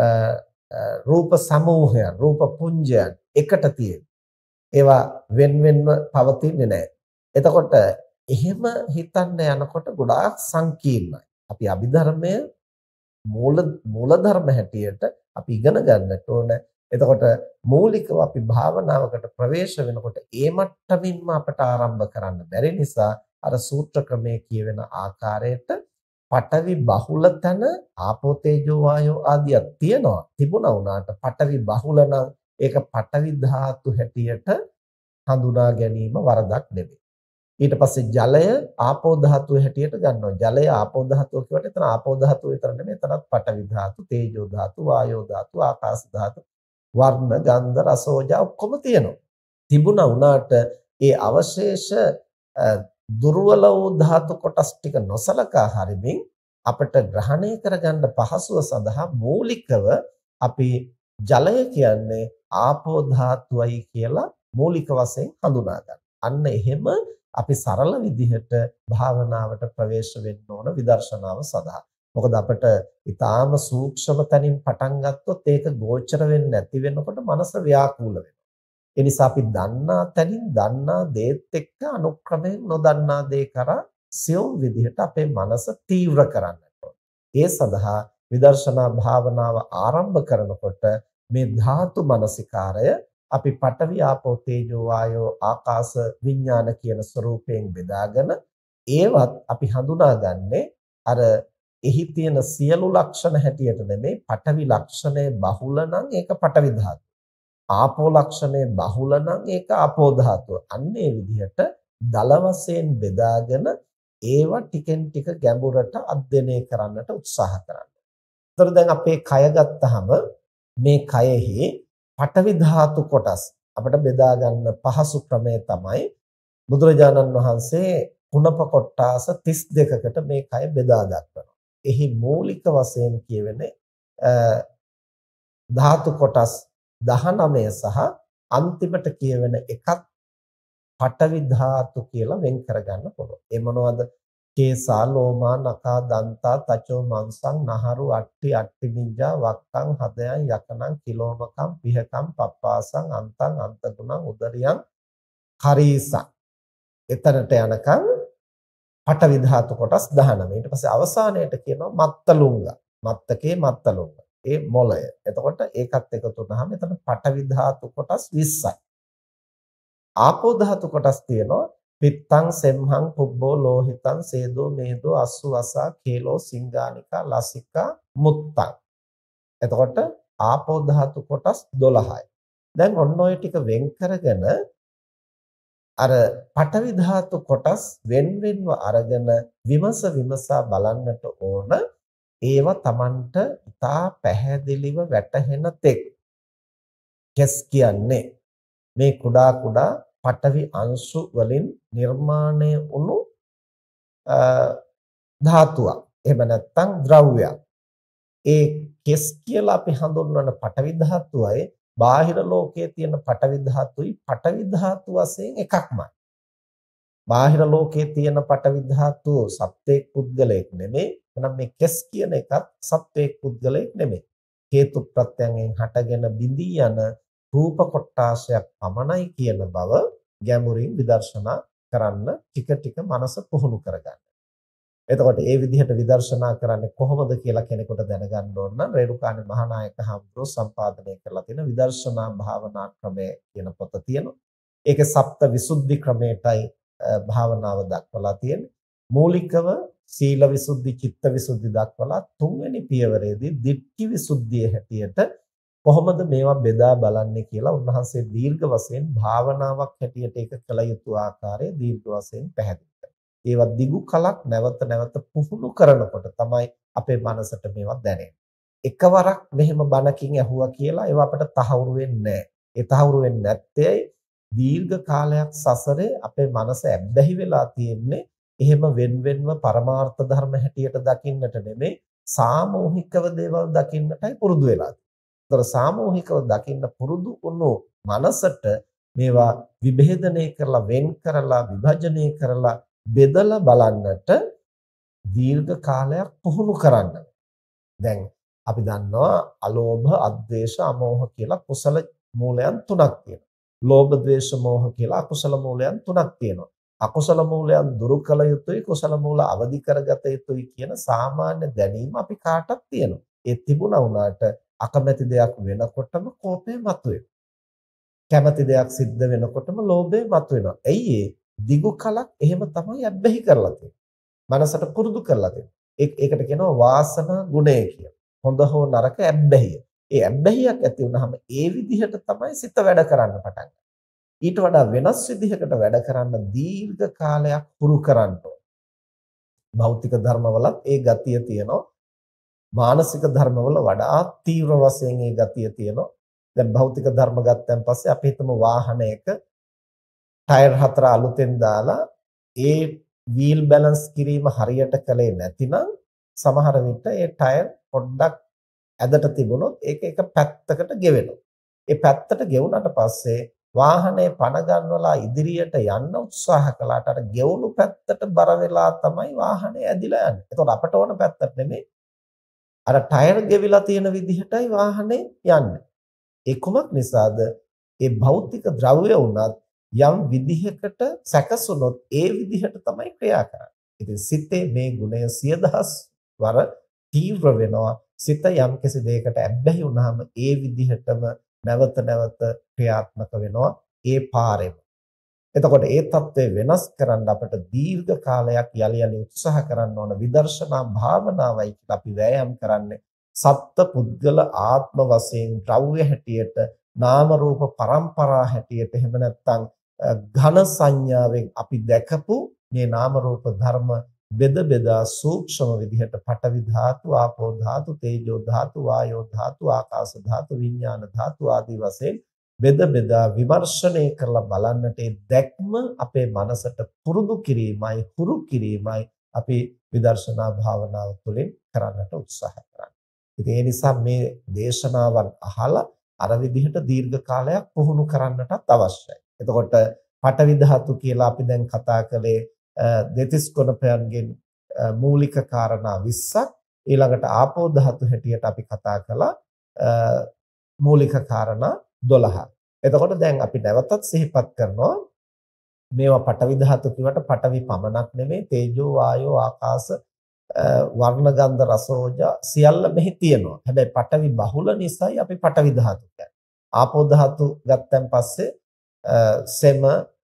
රූප සමූහයන්, රූප පුඤ්ජයන් එකට තියෙන. ඒවා වෙන්වෙන්ව පවතින්නේ නැහැ. එතකොට එහෙම හිතන්න යනකොට ගොඩාක් සංකීර්ණයි. අපි අභිධර්මය මූල ධර්ම හැටියට අපි ඉගෙන ගන්නට ඕන එතකොට මූලිකව අපි භාවනාවකට ප්‍රවේශ වෙනකොට ඒ මට්ටමින්ම අපට ආරම්භ කරන්න බැරි නිසා අර සූත්‍ර ක්‍රමයේ කියවෙන ආකාරයට පඨවි බහුල තන ආපෝ තේජෝ වායෝ ආදිය තියෙනවා. තිබුණා වුණාට පඨවි බහුල නම් ඒක පඨවි ධාතු හැටියට හඳුනා ගැනීම වරදක් නෙමෙයි. ඊට පස්සේ ජලය ආපෝ ධාතුව හැටියට ගන්නවා. ජලය ආපෝ ධාතුව කියවට එතන ආපෝ ධාතුව විතර නෙමෙයි, එතනත් පඨවි ධාතු, තේජෝ ධාතු, වායෝ ධාතු, ආකාශ ධාතු, වර්ණ, ගන්ධ, රස, ඕජා ඔක්කොම තියෙනවා. තිබුණා වුණාට ඒ අවශේෂ දුර්වල වූ ධාතු කොටස් ටික නොසලකා හරිමින් අපිට ග්‍රහණය කරගන්න පහසුව සඳහා මූලිකව අපි ජලය කියන්නේ ආපෝ ධාතුවයි කියලා මූලික වශයෙන් හඳුනා ගන්න. අන්න එහෙම අපි සරල විදිහට භාවනාවට ප්‍රවේශ වෙන්න ඕන විදර්ශනාව සඳහා. මොකද අපිට ඊටාම සූක්ෂම තැනින් පටන් ගත්තොත් ඒක ගෝචර වෙන්නේ නැති වෙනකොට මනස ව්‍යාකූල වෙනවා. ඒ නිසා අපි දන්නා තැනින් දන්නා දේත් එක්ක අනුක්‍රමයෙන් නොදන්නා දේ කරා සියුම් විදිහට අපේ මනස තීව්‍ර කරන්නට ඕන. ඒ සඳහා විදර්ශනා භාවනාව ආරම්භ කරනකොට මේ ධාතු මනසිකාරය අපි පඨවි ආපෝ තේජෝ වායෝ ආකාශ විඥාන කියන ස්වરૂපයෙන් බෙදාගෙන ඒවත් අපි හඳුනාගන්නේ අර එහි තියෙන සියලු ලක්ෂණ හැටියට නෙමෙයි. පඨවි ලක්ෂණය බහුල නම් ඒක පඨවි ධාතුව. ආපෝ ලක්ෂණය බහුල නම් ඒක ආපෝ ධාතුව. අන්න ඒ විදිහට දල වශයෙන් බෙදාගෙන ඒවා ටිකෙන් ටික ගැඹුරට අධ්‍යයනය කරන්නට උත්සාහ කරන්න. ඒතර දැන් අපේ කය ගත්තාම මේ කයෙහි පඨවි ධාතු කොටස් අපිට බෙදා ගන්න පහසු ක්‍රමය තමයි බුදුරජාණන් වහන්සේ කුණප කොටාස 32කට මේ කය බෙදා දක්වනවා. එහි මූලික වශයෙන් කියවෙන්නේ ධාතු කොටස් 19 සහ අන්තිමට කියවෙන එකක් පඨවි ධාතු කියලා වෙන් කරගන්න පුළුවන්. ඒ මොනවද? කේසා ලෝමා නඛා දන්තා තචෝ මංසං නහරු අට්ටි අට්ටි බින්ජා වක්කං හදයන් යකනං කිලෝමකම් පිහකම් පප්පාසං අන්තං අන්තගුණං උදරියං හරීසං. එතරට යනකම් පඨවි ධාතු කොටස් 19. ඊට පස්සේ අවසානයේට කියනවා මත්තලුංග. මත්තකේ මත්තලුංග. ඒ මොළය. එතකොට ඒකත් එකතු වුනහම එතන පඨවි ධාතු කොටස් 20යි. ආපෝ ධාතු කොටස් තියෙනවා පිත්තං සෙම්හං පුබ්බෝ ලෝහිතං සේදෝ මේදෝ අස්සු වසා කේලෝ සිංගානිකා ලසිකා මුත්තං. එතකොට ආපෝ ධාතු කොටස් 12යි. දැන් ඔන්න ඔය ටික වෙන් කරගෙන අර පඨවි ධාතු කොටස් වෙන්වෙන්ව අරගෙන විමසා බලන්නට ඕන. ඒවා Tamanට ඉතා පැහැදිලිව වැටහෙන තෙක් කෙස් කියන්නේ මේ කුඩා කුඩා පඨවි අංශු වලින් නිර්මාණය වුණු ධාතුවක්. එහෙම නැත්නම් ද්‍රව්‍යයක්. ඒ කෙස් කියලා අපි හඳුන්වන පඨවි ධාතුවයි බාහිර ලෝකයේ තියෙන පඨවි ධාතුයි පඨවි ධාතු වශයෙන් එකක්මයි. බාහිර ලෝකයේ තියෙන පඨවි ධාතුව සත්වයක් පුද්ගලයෙක් නෙමෙයි. එහෙනම් මේ කෙස් කියන එකත් සත්වයක් පුද්ගලයෙක් නෙමෙයි. හේතු ප්‍රත්‍යයෙන් හටගෙන බිඳී යන රූප කොටාශයක් පමණයි කියන බව ගැඹුරින් විදර්ශනා කරන්න ටික ටික මනස පුහුණු කරගන්න. එතකොට ඒ විදිහට විදර්ශනා කරන්නේ කොහොමද කියලා කෙනෙකුට දැනගන්න ඕන නම් රේරුකාණේ මහානායක හඳුරෝ සම්පාදනය කරලා තියෙන විදර්ශනා භාවනා ක්‍රමය කියන පොත තියෙනවා. ඒකේ සප්ත විසුද්ධි ක්‍රමයටයි භාවනාව දක්වලා තියෙන්නේ. මූලිකව සීල විසුද්ධි, චිත්ත විසුද්ධි දක්වලා තුන්වෙනි පියවරේදී දිට්ඨි විසුද්ධිය හැටියට කොහොමද මේවා බෙදා බලන්නේ කියලා උන්වහන්සේ දීර්ඝ වශයෙන් භාවනාවක් හැටියට ඒක කළ යුතු ආකාරය දීර්ඝ වශයෙන් පැහැදිලි කරනවා. ඒවා දිගු කලක් නැවත නැවත පුහුණු කරනකොට තමයි අපේ මනසට මේවා දැනෙන්නේ. එකවරක් මෙහෙම බණකින් ඇහුවා කියලා ඒවා අපිට තහවුරු වෙන්නේ නැහැ. ඒ තහවුරු වෙන්නේ නැත්තේ දීර්ඝ කාලයක් සසරේ අපේ මනස ඇබ්බැහි වෙලා තියෙන්නේ එහෙම වෙන්වෙන්ව පරමාර්ථ ධර්ම හැටියට දකින්නට නෙමෙයි සාමූහිකව දේවල් දකින්නටයි පුරුදු වෙලා තියෙන්නේ. සාමූහිකව දකින්න පුරුදු වුණු මනසට මේවා විභේදනය කරලා වෙන් කරලා විභජනය කරලා බෙදලා බලන්නට දීර්ඝ කාලයක් පුහුණු කරන්න. දැන් අපි දන්නවා අලෝභ, අද්වේෂ, අමෝහ කියලා කුසල මූලයන් තුනක් තියෙනවා. ලෝභ, ද්වේෂ, මෝහ කියලා අකුසල මූලයන් තුනක් තියෙනවා. අකුසල මූලයන් දුරු කළ යුතුයි, කුසල මූල අවදි කරගත යුතුයි කියන සාමාන්‍ය දැනීම අපි කාටත් තියෙනවා. ඒ තිබුණා වුණාට අකමැති දෙයක් වෙනකොටම කෝපය මතුවෙනවා. කැමති දෙයක් සිද්ධ වෙනකොටම ලෝභය මතුවෙනවා. ඇයි ඒ? දිගු කලක් එහෙම තමයි අබ්බැහි කරලා තියෙන්නේ. මනසට පුරුදු කරලා තියෙන්නේ. ඒකට කියනවා වාසනා ගුණය කියලා. හොඳ හෝ නරක අබ්බැහිය. ඒ අබ්බැහියක් ඇති වුනහම ඒ විදිහට තමයි සිත වැඩ කරන්න පටන් ගන්නේ. ඊට වඩා වෙනස් විදිහකට වැඩ කරන්න දීර්ඝ කාලයක් පුරු කරන්න ඕන. භෞතික ධර්මවලත් ඒ ගතිය තියෙනවා. මානසික ධර්මවල වඩා තීව්‍ර වශයෙන් ඒ ගතිය තියෙනවා. දැන් භෞතික ධර්ම ගත්තන් පස්සේ අපි හිතමු වාහනයක ටයර් 4 අලුතෙන් දාලා ඒ වීල් බැලන්ස් කිරීම හරියට කළේ නැතිනම් සමහර විට ඒ ටයර් පොඩ්ඩක් ඇදට තිබුණොත් ඒක එක පැත්තකට ගෙවෙනවා. ඒ පැත්තට ගෙවුනට පස්සේ වාහනේ පණ ගන්නවලා ඉදිරියට යන්න උත්සාහ කළාට අර ගෙවුණු පැත්තට බර වෙලා තමයි වාහනේ ඇදිලා යන්නේ. ඒතකොට අපට ඕන පැත්තට නෙමෙයි අර ටයර් ගෙවිලා තියෙන විදිහටයි වාහනේ යන්නේ. ඒ කුමක් නිසාද? ඒ භෞතික ද්‍රව්‍ය උනත් යම් විදිහකට සැකසුනොත් ඒ විදිහට තමයි ක්‍රියා කරන්නේ. ඉතින් සිතේ මේ ගුණය 10000 වර තීව්‍ර වෙනවා. සිත යම් කිසි දෙයකට ඇබ්බැහි වුනහම ඒ විදිහටම නැවත නැවත ක්‍රියාත්මක වෙනවා ඒ පාරෙම. එතකොට ඒ தත්ත්වය වෙනස් කරන්න අපට දීර්ඝ කාලයක් යලි යලි උත්සාහ කරන්න ඕන. විදර්ශනා භාවනාවයි කියලා අපි වෑයම් කරන්නේ. සත්ත්ව පුද්ගල ආත්ම වශයෙන් ද්‍රව්‍ය හැටියට නාම රූප පරම්පරා හැටියට එහෙම නැත්නම් ඝන සංඥාවෙන් අපි දැකපු මේ නාම රූප ධර්ම බෙද බෙදා සූක්ෂම විදිහට පඨවි ධාතු, ආපෝ ධාතු, තේජෝ ධාතු, වායෝ ධාතු, ආකාශ ධාතු, විඥාන ධාතු ආදී වශයෙන් බෙද බෙදා විමර්ශනය කරලා බලන්නට ඒ දැක්ම අපේ මනසට පුරුදු කිරීමයි, හුරු කිරීමයි අපි විදර්ශනා භාවනාව තුළින් කරන්නට උත්සාහ කරන්නේ. ඉතින් ඒ නිසා මේ දේශනාවන් අහලා අර විදිහට දීර්ඝ කාලයක් පුහුණු කරන්නටත් අවශ්‍යයි. එතකොට පඨවි ධාතු කියලා අපි දැන් කතා කළේ දෙතිස් කුණපයන්ගෙන් මූලික කාරණා 20ක්. ඊළඟට ආපෝ ධාතු හැටියට අපි කතා කළා මූලික කාරණා 12ක්. එතකොට දැන් අපි නැවතත් සිහිපත් කරනවා මේවා පඨවි ධාතු කිව්වට පඨවි පමණක් නෙමෙයි තේජෝ වායෝ ආකාශ වර්ණ ගන්ධ රස ඕජා සියල්ල මෙහි තියෙනවා. හැබැයි පඨවි බහුල නිසායි අපි පඨවි ධාතු කියන්නේ. ආපෝ ධාතු ගත්තන් පස්සේ සෙම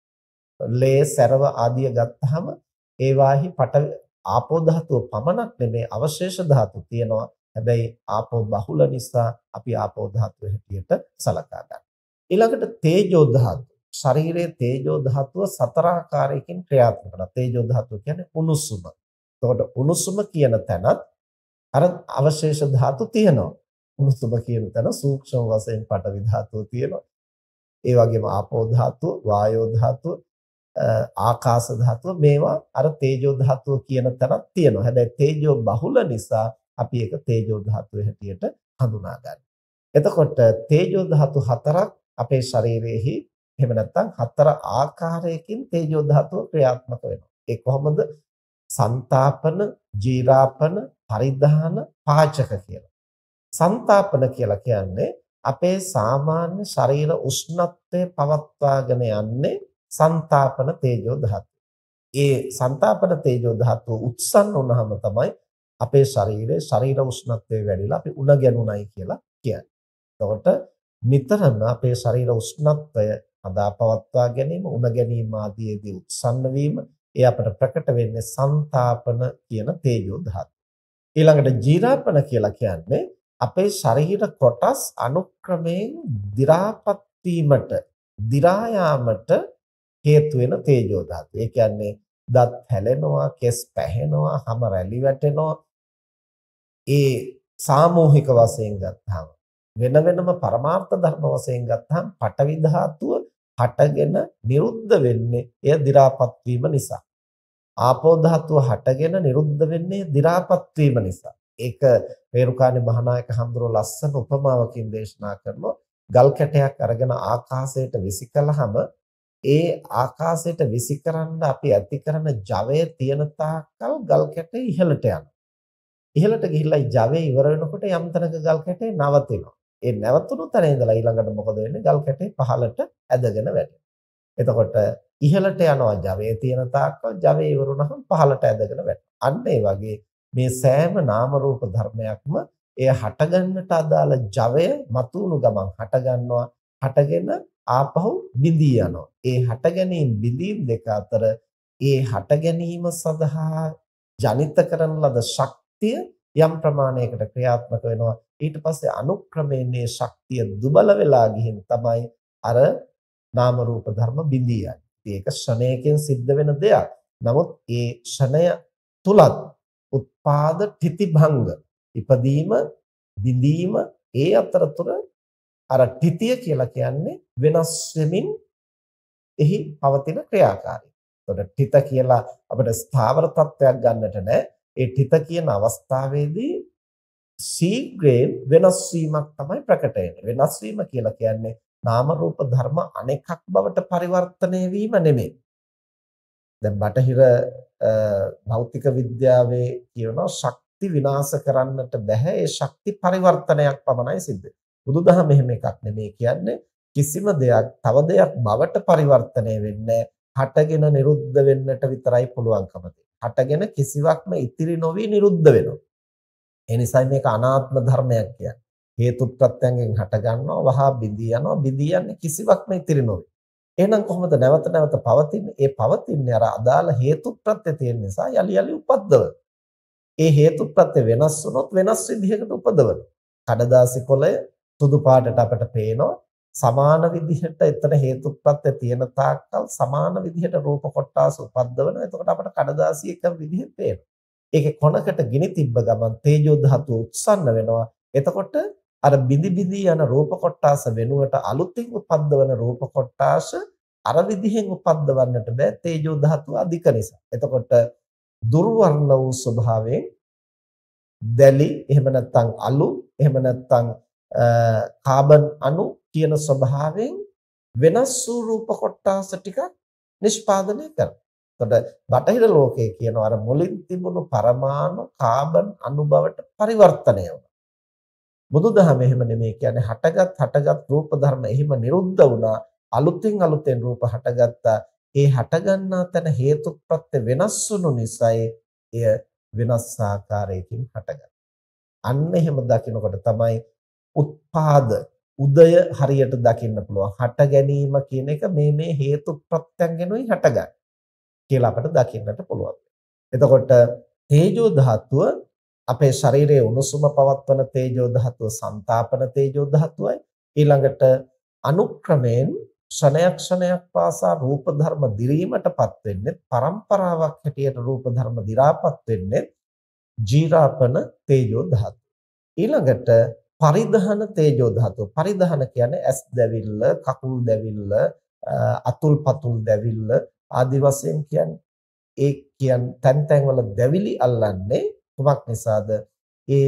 ලේ සරව ආදිය ගත්තාම ඒවාහි පඨවි ආපෝ ධාතුව පමණක් නෙමෙයි අවශේෂ ධාතු තියෙනවා. හැබැයි ආපෝ බහුල නිසා අපි ආපෝ ධාතුව හැටියට සලකා ගන්නවා. ඊළඟට තේජෝ ධාතු. ශරීරයේ තේජෝ ධාතුව සතර ආකාරයකින් ක්‍රියාත්මක කරනවා. තේජෝ ධාතුව කියන්නේ උණුසුම. එතකොට උණුසුම කියන තැනත් අර අවශේෂ ධාතු තියෙනවා. උණුසුම කියන තැන සූක්ෂම වශයෙන් පඨවි ධාතුව තියෙනවා. ඒ වගේම ආපෝ ධාතුව, වායෝ ධාතුව, ආකාශ ධාතුව මේවා අර තේජෝ ධාතුව කියන තැනක් තියෙනවා. හැබැයි තේජෝ බහුල නිසා අපි ඒක තේජෝ ධාතුව හැටියට හඳුනා ගන්නවා. එතකොට තේජෝ ධාතු හතරක් අපේ ශරීරයේහි එහෙම නැත්නම් හතර ආකාරයකින් තේජෝ ධාතුව ක්‍රියාත්මක වෙනවා. ඒ කොහොමද? සංතාපන, ජීරාපන, පරිධාන, පාචක කියලා. සංතාපන කියලා කියන්නේ අපේ සාමාන්‍ය ශරීර උෂ්ණත්වය පවත්වාගෙන යන්නේ සංතාපන තේජෝ ධාතුව. ඒ සංතාපන තේජෝ ධාතුව උත්සන්න වුණාම තමයි අපේ ශරීරයේ ශරීර උෂ්ණත්වය වැඩිලා අපි උණ ගැනුණයි කියලා කියන්නේ. එතකොට නිතරම අපේ ශරීර උෂ්ණත්වය අදා පවත්වා ගැනීම, උණ ගැනීම ආදීදී උත්සන්න වීම ඒ අපට ප්‍රකට වෙන්නේ සංතාපන කියන තේජෝ ධාතුව. ඊළඟට ජීරාපන කියලා කියන්නේ අපේ ශරීර කොටස් අනුක්‍රමයෙන් දි รา පත් වීමට, දි รา යාමට හේතු වෙන තේජෝ ධාතුව. ඒ කියන්නේ දත් හැලෙනවා, කෙස් පැහෙනවා, හම රැලි වැටෙනවා. ඒ සාමූහික වශයෙන් ගත්තාම වෙන වෙනම පරමාර්ථ ධර්ම වශයෙන් ගත්තාම පඨවි ධාතුව හටගෙන නිරුද්ධ වෙන්නේ එය දි รา පත් වීම නිසා. ආපෝ ධාතුව හටගෙන නිරුද්ධ වෙන්නේ දි รา පත් වීම නිසා. ඒක රේරුකාණේ මහානායක හඳුරෝ ලස්සන උපමාවකින් දේශනා කරනවා. ගල් කැටයක් අරගෙන ආකාශයට විසි කළාම ඒ ආකාශයට විසි කරන්න අපි ඇති කරන ජවය තියෙන තාක්කල් ගල් කැටේ ඉහළට යනවා. ඉහළට ගිහිල්ලා ජවය ඉවර වෙනකොට යම් තැනක ගල් කැටේ නවතිනවා. ඒ නැවතුණු තැන ඉඳලා ඊළඟට මොකද වෙන්නේ? ගල් කැටේ පහළට ඇදගෙන වැටෙනවා. එතකොට ඉහළට යනවා ජවයේ තියෙන තාක්කල් ජවය ඉවර වුණාම පහළට ඇදගෙන වැටෙනවා. අන්න ඒ වගේ මේ සෑම නාම රූප ධර්මයක්ම එය හටගන්නට අදාළ ජවය මතුණු ගමන් හටගන්නවා. හටගෙන ආපහු බිඳී යනවා. ඒ හට ගැනීම බිඳීම් දෙක අතර ඒ හට ගැනීම සඳහා ජනිත කරන ලද ශක්තිය යම් ප්‍රමාණයකට ක්‍රියාත්මක වෙනවා. ඊට පස්සේ අනුක්‍රමයෙන් මේ ශක්තිය දුබල වෙලා ගිහින් තමයි අර නාම රූප ධර්ම බිඳී යන්නේ. ඒක ක්ෂණයකින් සිද්ධ වෙන දෙයක්. නමුත් ඒ ක්ෂණය තුලත් උත්පාද තිතිභංග ඉපදීම බිඳීම ඒ අතරතුර අර තිතිය කියලා කියන්නේ වෙනස් වෙමින් එහි පවතින ක්‍රියාකාරීත්වය. එතකොට තිත කියලා අපිට ස්ථාවර තත්වයක් ගන්නට නෑ. ඒ තිත කියන අවස්ථාවේදී ශීඝ්‍රයෙන් වෙනස් වීමක් තමයි ප්‍රකට වෙන්නේ. වෙනස් වීම කියලා කියන්නේ නාම රූප ධර්ම අනෙකක් බවට පරිවර්තනය වීම නෙමෙයි. දැන් බටහිර භෞතික විද්‍යාවේ කියනවා ශක්ති විනාශ කරන්නට බෑ. ඒ ශක්ති පරිවර්තනයක් පමණයි සිද්ධ වෙන්නේ. බුදුදහම එහෙම එකක් නෙමෙයි කියන්නේ. කිසිම දෙයක් තව දෙයක් බවට පරිවර්තනය වෙන්නේ හටගෙන නිරුද්ධ වෙන්නට විතරයි පුළුවන්කම තියෙන්නේ. හටගෙන කිසිවක්ම ඉතිරි නොවි නිරුද්ධ වෙනවා. ඒ නිසා මේක අනාත්ම ධර්මයක් කියන්නේ. හේතු ප්‍රත්‍යයෙන් හට ගන්නවා වහා බිඳී යනවා. බිඳී යන්නේ කිසිවක්ම ඉතිරි නොවි. එහෙනම් කොහොමද නැවත නැවත පවතින්නේ? ඒ පවතින්නේ අර අදාළ හේතු ප්‍රත්‍ය තියෙන නිසා යලි යලි උපද්දවන. ඒ හේතු ප්‍රත්‍ය වෙනස් වුණොත් වෙනස් විදිහකට උපදවන. කඩදාසි කොළය සුදු පාටට අපට පේනවා. සමාන විදිහට එතන හේතු ප්‍රත්‍ය තියෙන තාක්කල් සමාන විදිහට රූප කොටස් උපද්දවනවා. එතකොට අපට කඩදාසි එකම විදිහෙන් පේනවා. ඒකේ කොනකට ගිනි තිබ්බ ගමන් තේජෝ ධාතුව උත්සන්න වෙනවා. එතකොට අර බිඳි බිඳි යන රූප කොටස් වෙනුවට අලුතින් උපද්දවන රූප කොටස් අර විදිහෙන් උපද්දවන්නට බෑ තේජෝ ධාතුව අධික නිසා. එතකොට දුර්වර්ණ වූ ස්වභාවයෙන් දැලි එහෙම නැත්නම් අලු එහෙම නැත්නම් කාබන් අණු කියන ස්වභාවයෙන් වෙනස් වූ රූප කොටස් ටික නිෂ්පාදනය කරනවා. එතකොට බටහිර ලෝකයේ කියනවා අර මුලින් තිබුණු පරමාණු කාබන් අණු බවට පරිවර්තනය වෙනවා. බුදුදහම එහෙම නෙමෙයි කියන්නේ හටගත් රූප ධර්ම එහෙම නිරුද්ධ වුණා. අලුතෙන් රූප හටගත්තා. ඒ හටගන්නා තැන හේතු ප්‍රත්‍ය වෙනස් වුණු නිසායි එය වෙනස් ආකාරයකින් හටගන්නේ. අන්න එහෙම දකිනකොට තමයි උත්පාද උදය හරියට දකින්න පුළුවන්. හට ගැනීම කියන එක මේ හේතු ප්‍රත්‍යයෙන්ුයි හටගන්නේ කියලා අපිට දකින්නට පුළුවන්. එතකොට තේජෝ ධාතුව අපේ ශරීරයේ උණුසුම පවත්වන තේජෝ ධාතුව සංතාපන තේජෝ ධාතුවයි. ඊළඟට අනුක්‍රමයෙන් ක්ෂණයක් පාසා රූප ධර්ම දිරීමටපත් වෙන්නේ පරම්පරාවක් හැටියට රූප ධර්ම දි รา පත් වෙන්නේ ජීරාපන තේජෝ ධාතුව. ඊළඟට පරිධාන තේජෝ ධාතුව. පරිධාන කියන්නේ ඇස් දැවිල්ල, කකුල් දැවිල්ල, අතුල් පතුල් දැවිල්ල ආදි වශයෙන් කියන්නේ තැන් වල දැවිලි අල්ලන්නේ කුමක් නිසාද? ඒ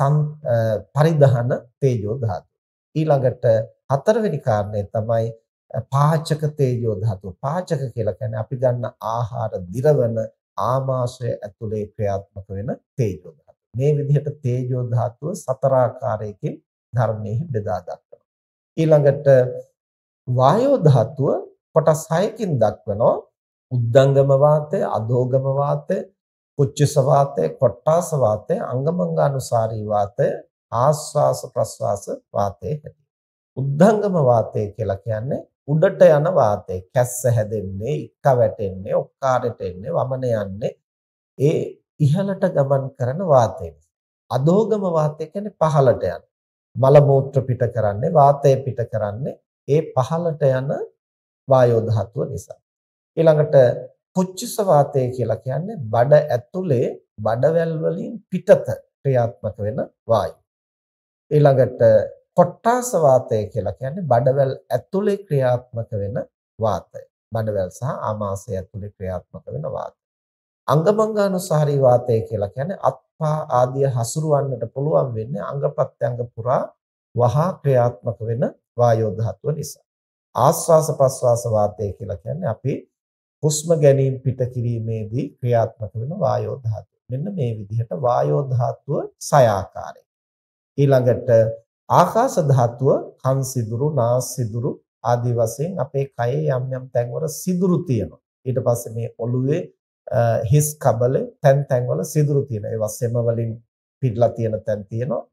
පරිධාන තේජෝ ධාතුව. ඊළඟට හතරවෙනි කාරණය තමයි පාචක තේජෝ ධාතුව. පාචක කියලා කියන්නේ අපි ගන්න ආහාර දිරවන ආමාශය ඇතුලේ ක්‍රියාත්මක වෙන තේජෝ ධාතුව. මේ විදිහට තේජෝ ධාතුව සතර ආකාරයකින් ධර්මයේ බෙදා දක්වනවා. ඊළඟට වායෝ ධාතුව කොටස් 6කින් දක්වනවා. උද්දංගම වාතය, අධෝගම වාතය, කුච්චස වාතය, කොට්ටාස වාතය, අංගමංගානුසාරී වාතය, ආස්වාස ප්‍රස්වාස වාතය. උද්දංගම වාතය කියලා කියන්නේ උඩට යන වාතය. කැස්ස හැදෙන්නේ, ඉක්ක වැටෙන්නේ, ඔක්කාරයට එන්නේ, වමන යන්නේ ඒ ඉහළට ගමන් කරන වාතය. අධෝගම වාතය කියන්නේ පහළට යන. මල මූත්‍ර පිට කරන්නේ, වාතය පිට කරන්නේ ඒ පහළට යන වායෝ ධාතුව නිසා. ඊළඟට පුච්චස වාතය කියලා කියන්නේ බඩ ඇතුලේ බඩවැල් වලින් පිටත ක්‍රියාත්මක වෙන වායුව. ඊළඟට කොට්ටාස වාතය කියලා කියන්නේ බඩවැල් ඇතුලේ ක්‍රියාත්මක වෙන වාතය. බඩවැල් සහ ආමාශය ඇතුලේ ක්‍රියාත්මක වෙන වාතය. අංගමංගානුසාරී වාතය කියලා කියන්නේ අත්පා ආදිය හසුරවන්නට පුළුවන් වෙන්නේ අංග ප්‍රත්‍යංග පුරා වහා ක්‍රියාත්මක වෙන වායෝ ධාතුව නිසා. ආස්වාස ප්‍රස්වාස වාතය කියලා කියන්නේ අපි හුස්ම ගැනීම පිට කිරීමේදී ක්‍රියාත්මක වෙන වායෝ ධාතුව. මෙන්න මේ විදිහට වායෝ ධාතුව 6 ආකාරයි. ඊළඟට ආකාශ ධාතුව කන් සිදුරු, නාස් සිදුරු ආදී වශයෙන් අපේ කයේ යම් තැන්වල සිදුරු තියෙනවා. ඊට පස්සේ මේ ඔළුවේ හිස් කබලේ තැන් වල සිදුරු තියෙනවා. ඒවා සෙම වලින් පිටලා තියෙන තැන් තියෙනවා.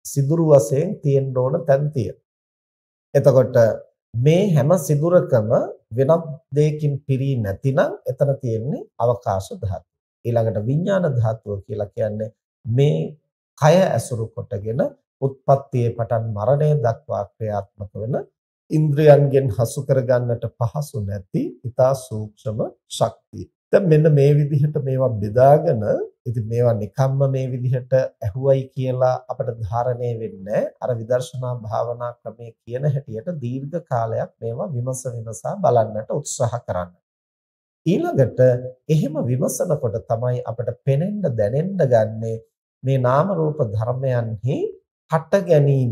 සිදුරු වශයෙන් තියෙන්න ඕන තැන් තියෙනවා. එතකොට මේ හැම සිදුරකම වෙනත් දෙයකින් පිරී නැතිනම් එතන තියෙන්නේ අවකාශ ධාතුව. ඊළඟට විඥාන ධාතුව කියලා කියන්නේ මේ කය ඇසුරු කොටගෙන උත්පත්තියේ පටන් මරණය දක්වා ක්‍රියාත්මක වෙන ඉන්ද්‍රයන්ගෙන් හසු කරගන්නට පහසු නැති ඊතා සූක්ෂම ශක්තිය. දැන් මෙන්න මේ විදිහට මේවා බෙදාගෙන ඉතින් මේවා නිකම්ම මේ විදිහට ඇහුවයි කියලා අපිට ධාරණය වෙන්නේ අර විදර්ශනා භාවනා ක්‍රමයේ කියන හැටියට දීර්ඝ කාලයක් මේවා විමසා බලන්නට උත්සාහ කරන්න. ඊළඟට එහෙම විමසනකොට තමයි අපිට පෙනෙන්න දැනෙන්න ගන්නේ මේ නාම රූප ධර්මයන්හි හට ගැනීම.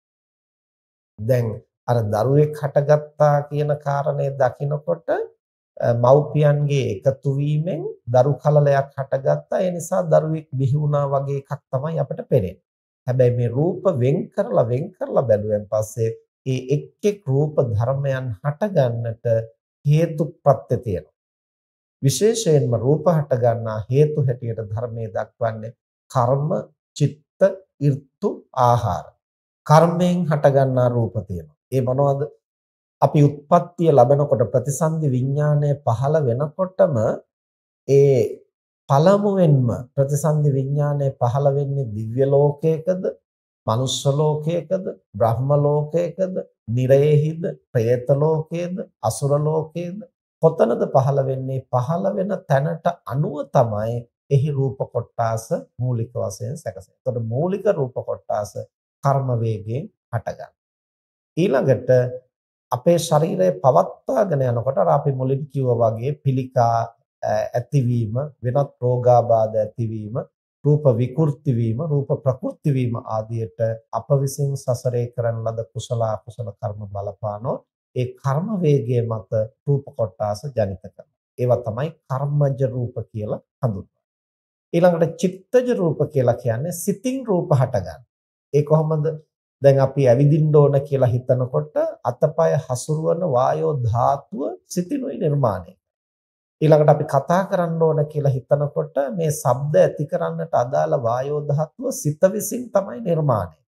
දැන් අර දරුවෙක් හටගත්තා කියන කාරණේ දකිනකොට මව්පියන්ගේ එකතු වීමෙන් දරු කලලයක් හටගත්තා. ඒ නිසා දරුවෙක් බිහි වුණා වගේ එකක් තමයි අපිට පේන්නේ. හැබැයි මේ රූප වෙන් කරලා බැලුවෙන් පස්සේ ඒ එක් එක් රූප ධර්මයන් හටගන්නට හේතු ප්‍රත්‍ය තියෙනවා. විශේෂයෙන්ම රූප හට ගන්නා හේතු හැටියට ධර්මයේ දක්වන්නේ කර්ම, චිත්ත, ඍතු, ආහාර. කර්මයෙන් හට ගන්නා රූප තියෙනවා. ඒ මොනවද? අපි උත්පත්තිය ලැබනකොට ප්‍රතිසන්දි විඥානය පහළ වෙනකොටම ඒ පළමුවෙන්ම ප්‍රතිසන්දි විඥානය පහළ වෙන්නේ දිව්‍ය ලෝකයකද, මනුෂ්‍ය ලෝකයකද, බ්‍රහ්ම ලෝකයකද, නිරේහිද, പ്രേත ලෝකයේද, අසුර ලෝකයේද? කොතනද පහළ වෙන්නේ? පහළ වෙන තැනට අනුව තමයි එහි රූප කොටාස මූලික වශයෙන් සැකසෙන්නේ. එතකොට මූලික රූප කොටාස කර්ම වේගයෙන් හටගන්නවා. ඊළඟට අපේ ශරීරය පවත්වාගෙන යනකොට අර අපි මුලින් කිව්වා වගේ පිළිකා ඇතිවීම, වෙනත් රෝගාබාධ ඇතිවීම, රූප විකෘති වීම, රූප ප්‍රකෘති වීම ආදියට අප විසින් සසරේ කරන ලද කුසල අකුසල කර්ම බලපානෝ ඒ කර්ම වේගය මත රූප කොටාස ජනිත කරනවා. ඒවා තමයි කර්මජ රූප කියලා හඳුන්වන්නේ. ඊළඟට චිත්තජ රූප කියලා කියන්නේ සිතින් රූප හටගන්න. ඒ කොහොමද? දැන් අපි ඇවිදින්න ඕන කියලා හිතනකොට අතපය හසුරුවන වායෝ ධාතුව සිතිනුයි නිර්මාණය. ඊළඟට අපි කතා කරන්න ඕන කියලා හිතනකොට මේ ශබ්ද ඇති කරන්නට අදාළ වායෝ ධාතුව සිත විසින් තමයි නිර්මාණය.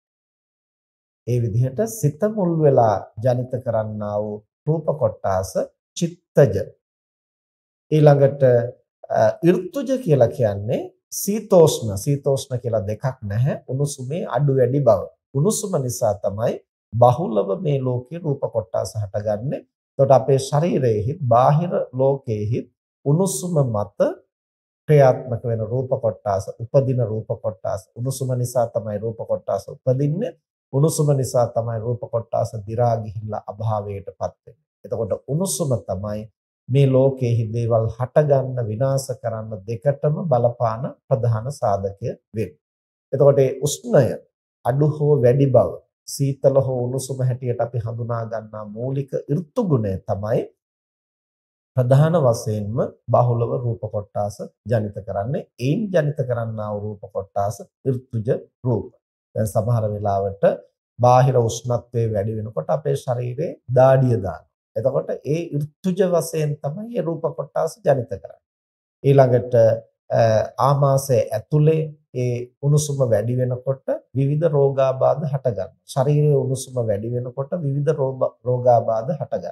ඒ විදිහට සිත මුල් වෙලා ජනිත කරන්නා වූ රූප කොටාස චිත්තජ. ඊළඟට ඍතුජ කියලා කියන්නේ සීතෝෂ්ණ කියලා දෙකක් නැහැ. උණුසුමේ අඩු වැඩි බව. උණුසුම නිසා තමයි බහුලව මේ ලෝකේ රූප කොටාස හටගන්නේ. එතකොට අපේ ශරීරයේහි බාහිර ලෝකයේහි උණුසුම මත ක්‍රියාත්මක වෙන රූප කොටාස, උපදින රූප කොටාස. උණුසුම නිසා තමයි රූප කොටාස උපදින්නේ. උණුසුම නිසා තමයි රූප කොටාස දි รา ගිහිල්ලා අභාවයටපත් වෙන්නේ. එතකොට උණුසුම තමයි මේ ලෝකයේහි දේවල් හටගන්න, විනාශ කරන්න දෙකටම බලපාන ප්‍රධාන සාධකය වෙන්නේ. එතකොට ඒ උෂ්ණය අඩු හෝ වැඩි බව, සීතල හෝ උණුසුම හැටියට අපි හඳුනා ගන්නා මූලික ඍතු ගුණය තමයි ප්‍රධාන වශයෙන්ම බහුලව රූප කොටාස ජනිත කරන්නේ. ඒන් ජනිත කරන්නා වූ රූප කොටාස ඍතුජ රූප. දැන් සමහර වෙලාවට බාහිර උෂ්ණත්වයේ වැඩි වෙනකොට අපේ ශරීරයේ දාඩිය දානවා. එතකොට ඒ ඍතුජ වශයෙන් තමයි මේ රූප කොටාස ජනිත කරන්නේ. ඊළඟට ආමාශය ඇතුලේ ඒ උණුසුම වැඩි වෙනකොට විවිධ රෝගාබාධ හටගන්නවා. ශරීරයේ උණුසුම වැඩි වෙනකොට විවිධ රෝගාබාධ හටගන්නවා.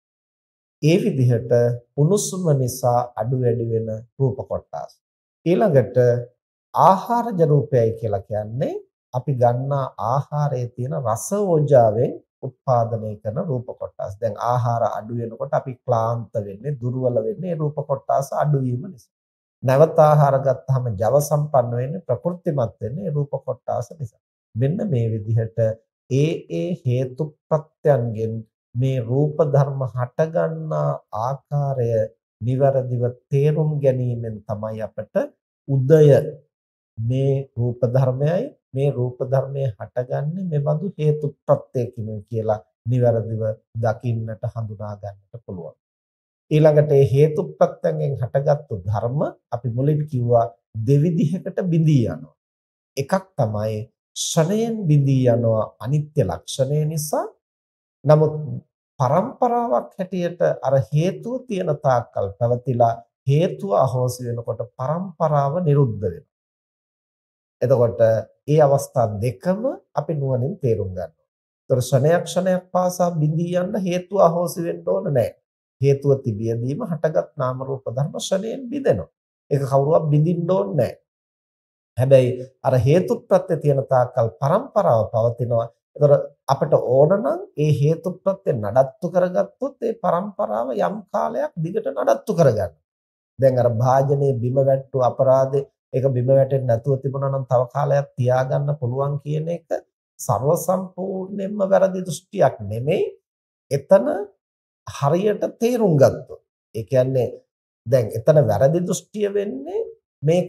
ඒ විදිහට උණුසුම නිසා අඩු වැඩි වෙන රූප කොටස්. ඊළඟට ආහාරජ රූපයයි කියලා කියන්නේ අපි ගන්නා ආහාරයේ තියෙන රස ඕජාවෙන් උත්පාදනය කරන රූප කොටස්. දැන් ආහාර අඩු වෙනකොට අපි ක්ලාන්ත වෙන්නේ, දුර්වල වෙන්නේ රූප කොටස් අඩු වීම නිසා. නැවත ආහාර ගත්තාම ජව සම්පන්න වෙන්නේ, ප්‍රකෘතිමත් වෙන්නේ රූප කොටස් නිසා. මෙන්න මේ විදිහට ඒ හේතු ප්‍රත්‍යයන්ගෙන් මේ රූප ධර්ම හටගන්නා ආකාරය નિවරදිව තේරුම් ගැනීමෙන් තමයි අපට උදය මේ රූප ධර්මයයි මේ රූප ධර්මයේ හටගන්නේ මෙබඳු හේතු ප්‍රත්‍යයකින් කියලා નિවරදිව දකින්නට හඳුනා ගන්නට පුළුවන්. ඊළඟට මේ හේතු ප්‍රත්‍යයෙන් හටගත්තු ධර්ම අපි මුලින් කිව්වා දෙවිධයකට බිඳී යනවා. එකක් තමයි ෂණයෙන් බිඳී යනවා අනිත්‍ය ලක්ෂණය නිසා. නමුත් පරම්පරාවක් හැටියට අර හේතුව තියෙන තාක්කල් පැවතිලා හේතුව අහෝසි වෙනකොට පරම්පරාව නිරුද්ධ වෙනවා. එතකොට මේ අවස්ථා දෙකම අපි නුවණින් තේරුම් ගන්නවා. ඒතර ක්ෂණයක් ක්ෂණයක් පාසා බිඳී යන්න හේතුව අහෝසි වෙන්න ඕන නැහැ. හේතුව තිබියදීම හටගත් නාම රූප ධර්ම ක්ෂණයෙන් බිඳෙනවා. ඒක කවුරුවත් බිඳින්න ඕනේ නැහැ. හැබැයි අර හේතුප්‍රත්‍ය තියෙන තාක්කල් પરම්පරාව පවතිනවා. ඒතර අපිට ඕන නම් ඒ හේතුප්‍රත්‍ය නඩත්තු කරගත්තොත් ඒ પરම්පරාව යම් කාලයක් දිගට නඩත්තු කරගන්න. දැන් අර භාජනයේ බිම වැට්ටු අපරාධේ ඒක බිම වැටෙන්නේ නැතුව තිබුණා නම් තව කාලයක් තියාගන්න පුළුවන් කියන එක ਸਰව සම්පූර්ණයෙන්ම වැරදි දෘෂ්ටියක් නෙමෙයි. එතන හරියට තේරුම් ගත්තොත්. ඒ කියන්නේ දැන් එතන වැරදි දෘෂ්ටිය වෙන්නේ මේක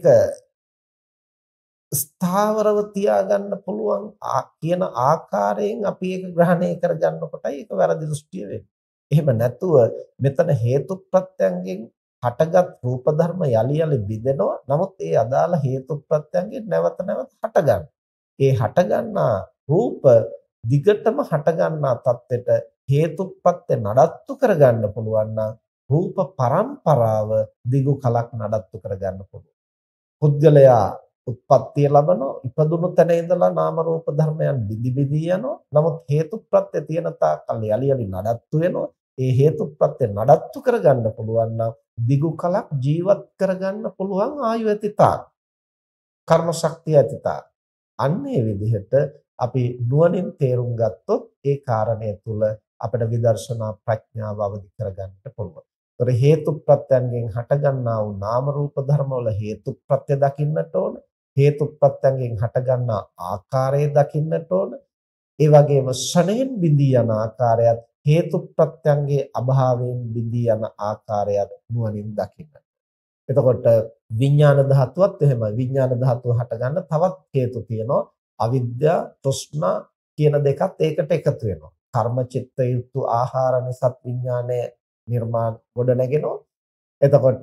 ස්ථාවරව තියාගන්න පුළුවන් කියන ආකාරයෙන් අපි ඒක ග්‍රහණය කරගන්නකොටයි ඒක වැරදි දෘෂ්ටිය වෙන්නේ. එහෙම නැතුව මෙතන හේතු ප්‍රත්‍යයෙන් හටගත් රූප ධර්ම යලි යලි බිඳෙනවා. නමුත් ඒ අදාළ හේතු ප්‍රත්‍යයෙන් නැවත නැවත හටගන්න. ඒ හටගන්නා රූප දිගටම හටගන්නා තත්ත්වෙට හේතු ප්‍රත්‍ය නඩත්තු කරගන්න පුළුවන් නම් රූප පරම්පරාව දිගු කලක් නඩත්තු කරගන්න පුළුවන්. පුද්ගලයා උත්පත්තිය ලබනවා. ඉපදුණු තැන ඉඳලා නාම රූප ධර්මයන් බිඳි බිඳි යනවා. නමුත් හේතුප්‍රත්‍ය තියෙන තාක්කල් යලි යලි නඩත්තු වෙනවා. ඒ හේතුප්‍රත්‍ය නඩත්තු කරගන්න පුළුවන් නම් දිගු කලක් ජීවත් කරගන්න පුළුවන් ආයු ඇති තාක්. කර්ම ශක්තිය ඇති තාක්. අන්න ඒ විදිහට අපි නුවණින් තේරුම් ගත්තොත් ඒ කාරණය තුල අපිට විදර්ශනා ප්‍රඥාව අවදි කරගන්නට පුළුවන්. ඒතර හේතුප්‍රත්‍යයෙන් හටගන්නා වූ නාම රූප ධර්ම වල හේතුප්‍රත්‍ය දකින්නට ඕන. හේතුප්‍රත්‍යයෙන් හටගන්නා ආකාරය දකින්නට ඕන. ඒ වගේම ශණයෙන් බිඳී යන ආකාරයත් හේතුප්‍රත්‍යයන්ගේ අභාවයෙන් බිඳී යන ආකාරයත් නුවණින් දකින්න. එතකොට විඥාන ධාතුවත් එහෙමයි. විඥාන ධාතුව හටගන්න තවත් හේතු තියෙනවා. අවිද්‍යාව, තෘෂ්ණා කියන දෙකත් ඒකට එකතු වෙනවා. කර්ම චිත්ත යුතු ආහාර නිසත් විඥානය නිර්මාණ ගොඩ නැගෙනවා. එතකොට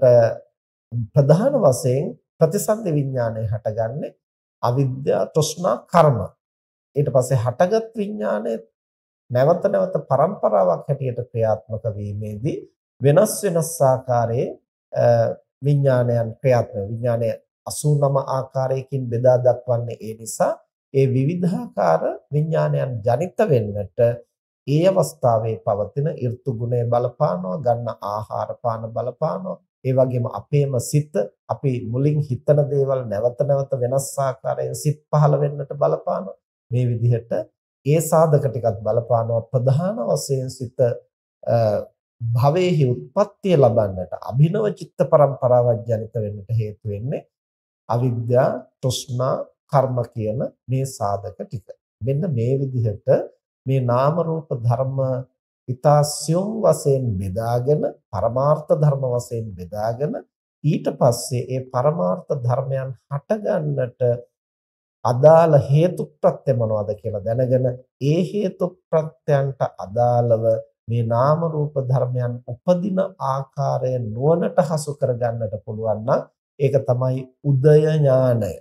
ප්‍රධාන වශයෙන් ප්‍රතිසන්දි විඥානය හටගන්නේ අවිද්‍යාව, තෘෂ්ණා, කර්ම. ඊට පස්සේ හටගත් විඥානය නැවත නැවත પરම්පරාවක් හැටියට ක්‍රියාත්මක වීමේදී වෙනස් වෙනස් ආකාරයේ විඥානයන් ක්‍රියාත්මක විඥානය 89 ආකාරයකින් බෙදා දක්වන්නේ ඒ නිසා ඒ විවිධාකාර විඥානයන් ජනිත වෙන්නට ඒ අවස්ථාවේ පවතින ඍතු ගුණය බලපානවා, ගන්න ආහාර පාන බලපානවා. ඒ වගේම අපේම සිත අපි මුලින් හිතන දේවල් නැවත නැවත වෙනස් ආකාරයෙන් සිත් පහළ වෙන්නට බලපානවා. මේ විදිහට ඒ සාධක ටිකත් බලපානවා. ප්‍රධාන වශයෙන් සිත භවයේහි උත්පත්තිය ලබන්නට අභිනව චිත්ත පරම්පරාවක් ජනිත වෙන්නට හේතු වෙන්නේ අවිද්‍යාව, තෘෂ්ණා, කර්ම කියන මේ සාධක ටික. මෙන්න මේ විදිහට මේ නාම රූප ධර්ම ඊතාස්යොම් වශයෙන් බෙදාගෙන පරමාර්ථ ධර්ම වශයෙන් බෙදාගෙන ඊට පස්සේ ඒ පරමාර්ථ ධර්මයන් හටගන්නට අදාළ හේතු ප්‍රත්‍ය මොනවද කියලා දැනගෙන ඒ හේතු ප්‍රත්‍යයන්ට අදාළව මේ නාම රූප ධර්මයන් උපදින ආකාරය නුවණට හසු කරගන්නට පුළුවන් නම් ඒක තමයි උදය ඥානය.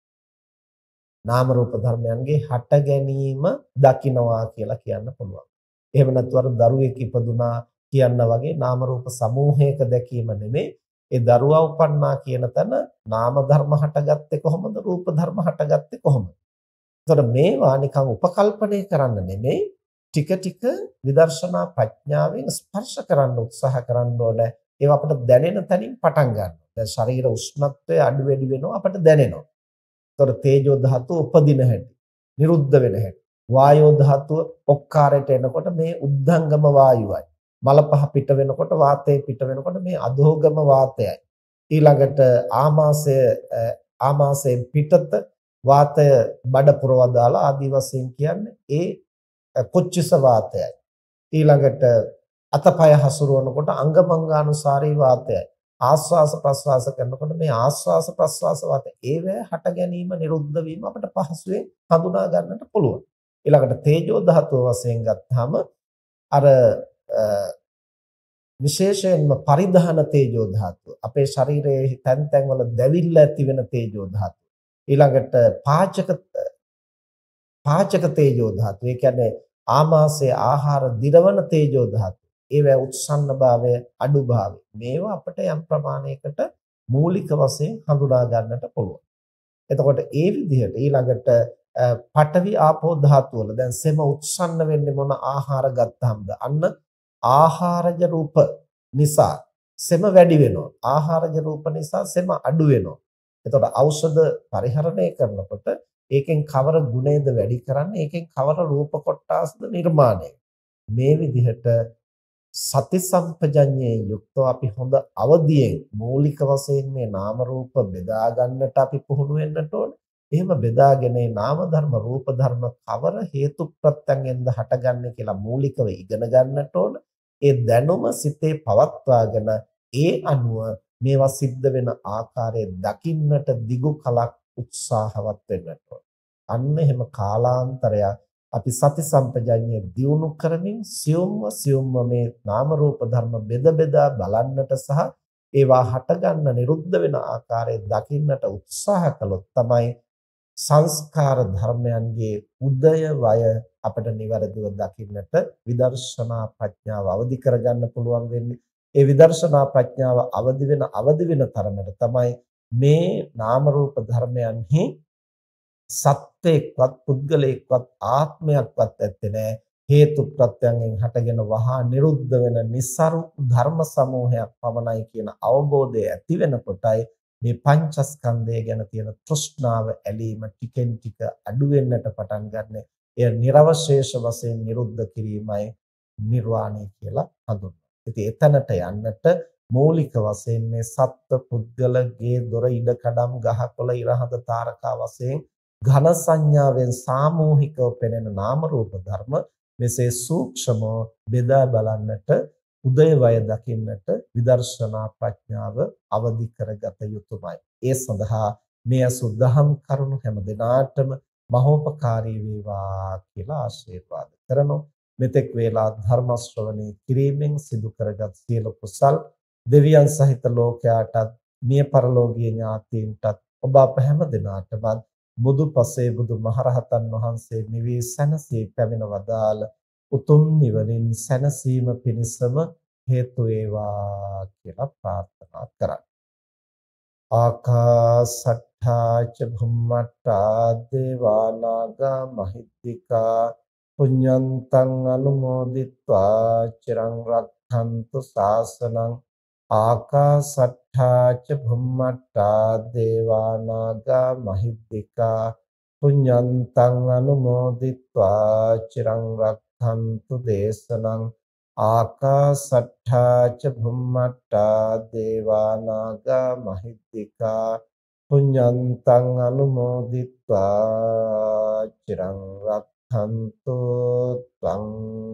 නාම රූප ධර්මයන්ගේ හට ගැනීම දකින්නවා කියලා කියන්න පුළුවන්. එහෙම නැත්නම් අර දරුවෙක් ඉපදුනා කියන්න වගේ නාම රූප සමූහයක දැකීම නෙමෙයි. ඒ දරුවා උපන්නා කියන තැන නාම ධර්ම හටගත්තේ කොහොමද? රූප ධර්ම හටගත්තේ කොහොමද? එතකොට මේවා නිකන් උපකල්පනය කරන්න නෙමෙයි. ටික ටික විදර්ශනා ප්‍රඥාවෙන් ස්පර්ශ කරන්න උත්සාහ කරන්න ඕනේ. ඒවා අපිට දැනෙන තැනින් පටන් ගන්නවා. දැන් ශරීර උෂ්ණත්වය අඩු වැඩි වෙනවා අපිට දැනෙනවා. එතකොට තේජෝ ධාතුව උපදින හැටි, නිරුද්ධ වෙන හැටි. වායෝ ධාතුව ඔක්කාරයට එනකොට මේ උද්ධංගම වායුවයි. මල පහ පිට වෙනකොට වාතය පිට වෙනකොට මේ අධෝගම වාතයයි. ඊළඟට ආමාශයෙන් පිටත වාතය බඩ පුරවා දාලා ආදි වශයෙන් කියන්නේ ඒ කොච්චිස වාතයයි. ඊළඟට අතපය හසුරවනකොට අංගමංගානුසාරී වාතයයි. ආස්වාස ප්‍රස්වාස කරනකොට මේ ආස්වාස ප්‍රස්වාස වාතය ඒවැ හට ගැනීම නිරුද්ධ වීම අපිට පහසුවෙන් හඳුනා ගන්නට පුළුවන්. ඊළඟට තේජෝ ධාතුව වශයෙන් ගත්තාම අර විශේෂයෙන්ම පරිධාන තේජෝ ධාතුව අපේ ශරීරයේ තැන් තැන් වල දැවිල්ල ඇති වෙන තේජෝ ධාතුව. ඊළඟට පාචක තේජෝ ධාතුව. ඒ කියන්නේ ආමාශය ආහාර දිරවන තේජෝ ධාතුව. ඒවැ උත්සන්න භාවය, අඩු භාවය. මේවා අපිට යම් ප්‍රමාණයකට මූලික වශයෙන් හඳුනා ගන්නට පුළුවන්. එතකොට ඒ විදිහට ඊළඟට පඨවි ආපෝ ධාතු වල දැන් සෙම උත්සන්න වෙන්නේ මොන ආහාර ගත්තාමද? අන්න ආහාරජ රූප නිසා සෙම වැඩි වෙනවා. ආහාරජ රූප නිසා සෙම අඩු වෙනවා. එතකොට ඖෂධ පරිහරණය කරනකොට ඒකෙන් කවර ගුණයද වැඩි කරන්නේ? ඒකෙන් කවර රූප කොටාස්ද නිර්මාණය? මේ විදිහට සති සම්පජඤ්ඤයෙන් යුක්තව අපි හොඳ අවදියෙන් මූලික වශයෙන් මේ නාම රූප බෙදා ගන්නට අපි පුහුණු වෙන්නට ඕනේ. එහෙම බෙදාගෙන නාම ධර්ම රූප ධර්ම කවර හේතු ප්‍රත්‍යයෙන්ද හටගන්නේ කියලා මූලිකව ඉගෙන ගන්නට ඕන. ඒ දැනුම සිතේ පවත්වාගෙන ඒ අනුව මේවා සිද්ධ වෙන ආකාරය දකින්නට දිගු කලක් උත්සාහවත් වෙන්නට ඕන. අන්න එහෙම කාලාන්තරයක් අපි සති සම්පජඤ්ඤය දියුණු කරමින් සියුම්ව මේ නාම රූප ධර්ම බෙද බෙදා බලන්නට සහ ඒවා හටගන්න නිරුද්ධ වෙන ආකාරය දකින්නට උත්සාහ කළොත් තමයි සංස්කාර ධර්මයන්ගේ උදය වය අපිට નિවරදිව දකින්නට විදර්ශනා ප්‍රඥාව අවදි කරගන්න පුළුවන් වෙන්නේ. ඒ විදර්ශනා ප්‍රඥාව අවදි වෙන තරමට තමයි මේ නාම රූප ධර්මයන්හි සත්‍යයක්වත් පුද්ගලයෙක්වත් ආත්මයක්වත් ඇත්තේ නැහැ. හේතු ප්‍රත්‍යයෙන් හටගෙන වහා නිරුද්ධ වෙන નિසරු ධර්ම සමූහයක් පමණයි කියන අවබෝධය ඇති වෙනකොටයි මේ පංචස්කන්ධය ගැන තියෙන තෘෂ්ණාව ඇලීම ටිකෙන් ටික අඩු වෙන්නට පටන් ගන්න. එය නිර්වශේෂ වශයෙන් නිරුද්ධ කිරීමයි නිර්වාණය කියලා හඳුන්වනවා. ඉතින් එතනට යන්නට මූලික වශයෙන් මේ සත්ත්ව පුද්ගල ගේ දොර ඉඩකඩම් ගහකොළ ඉරහඳ තාරකා වශයෙන් ඝන සංඥාවෙන් සාමූහිකව පෙනෙන නාම රූප ධර්ම මෙසේ සූක්ෂමව බෙදා බලන්නට උදයවය දකින්නට විදර්ශනා ප්‍රඥාව අවදි කරගත යුතුමයි. ඒ සඳහා මේ අසුද්ධහම් කරුණු හැම දිනාටම මහෝපකාරී වේවා කියලා ආශිර්වාද කරනවා. මෙතෙක් වේලා ධර්ම ශ්‍රවණය කිරීමෙන් සිදු කරගත් සියලු කුසල් දෙවියන් සහිත ලෝකයාටත් මිය පරලෝකීය ඥාතීන්ටත් ඔබ අප හැම දිනාටම බුදු පසේ බුදු මහරහතන් වහන්සේ නිවී සැනසී පැමිණ වදාළ උතුම් නිවනින් සැනසීම පිණිසම හේතු වේවා කියලා ප්‍රාර්ථනා කරා. ආකාසට්ඨා ච භුම්මට්ඨා දේවා නාග මහිත්‍තිකා පුඤ්ඤන්තං අනුමෝදිත්වා චිරං රක්ඛන්තු ශාසනං ආකාසට්ඨා ච භුම්මට්ඨා දේවා නාග මහිත්‍තිකා පුඤ්ඤන්තං අනුමෝදිත්වා චිරං රක්ඛන්තු දේශනං ආකාසට්ඨා ච භුම්මට්ඨා දේවා නාග මහිත්‍තිකා පුඤ්ඤන්තං අනුමෝදිත්වා චිරං රක්ඛන්තු ත්වං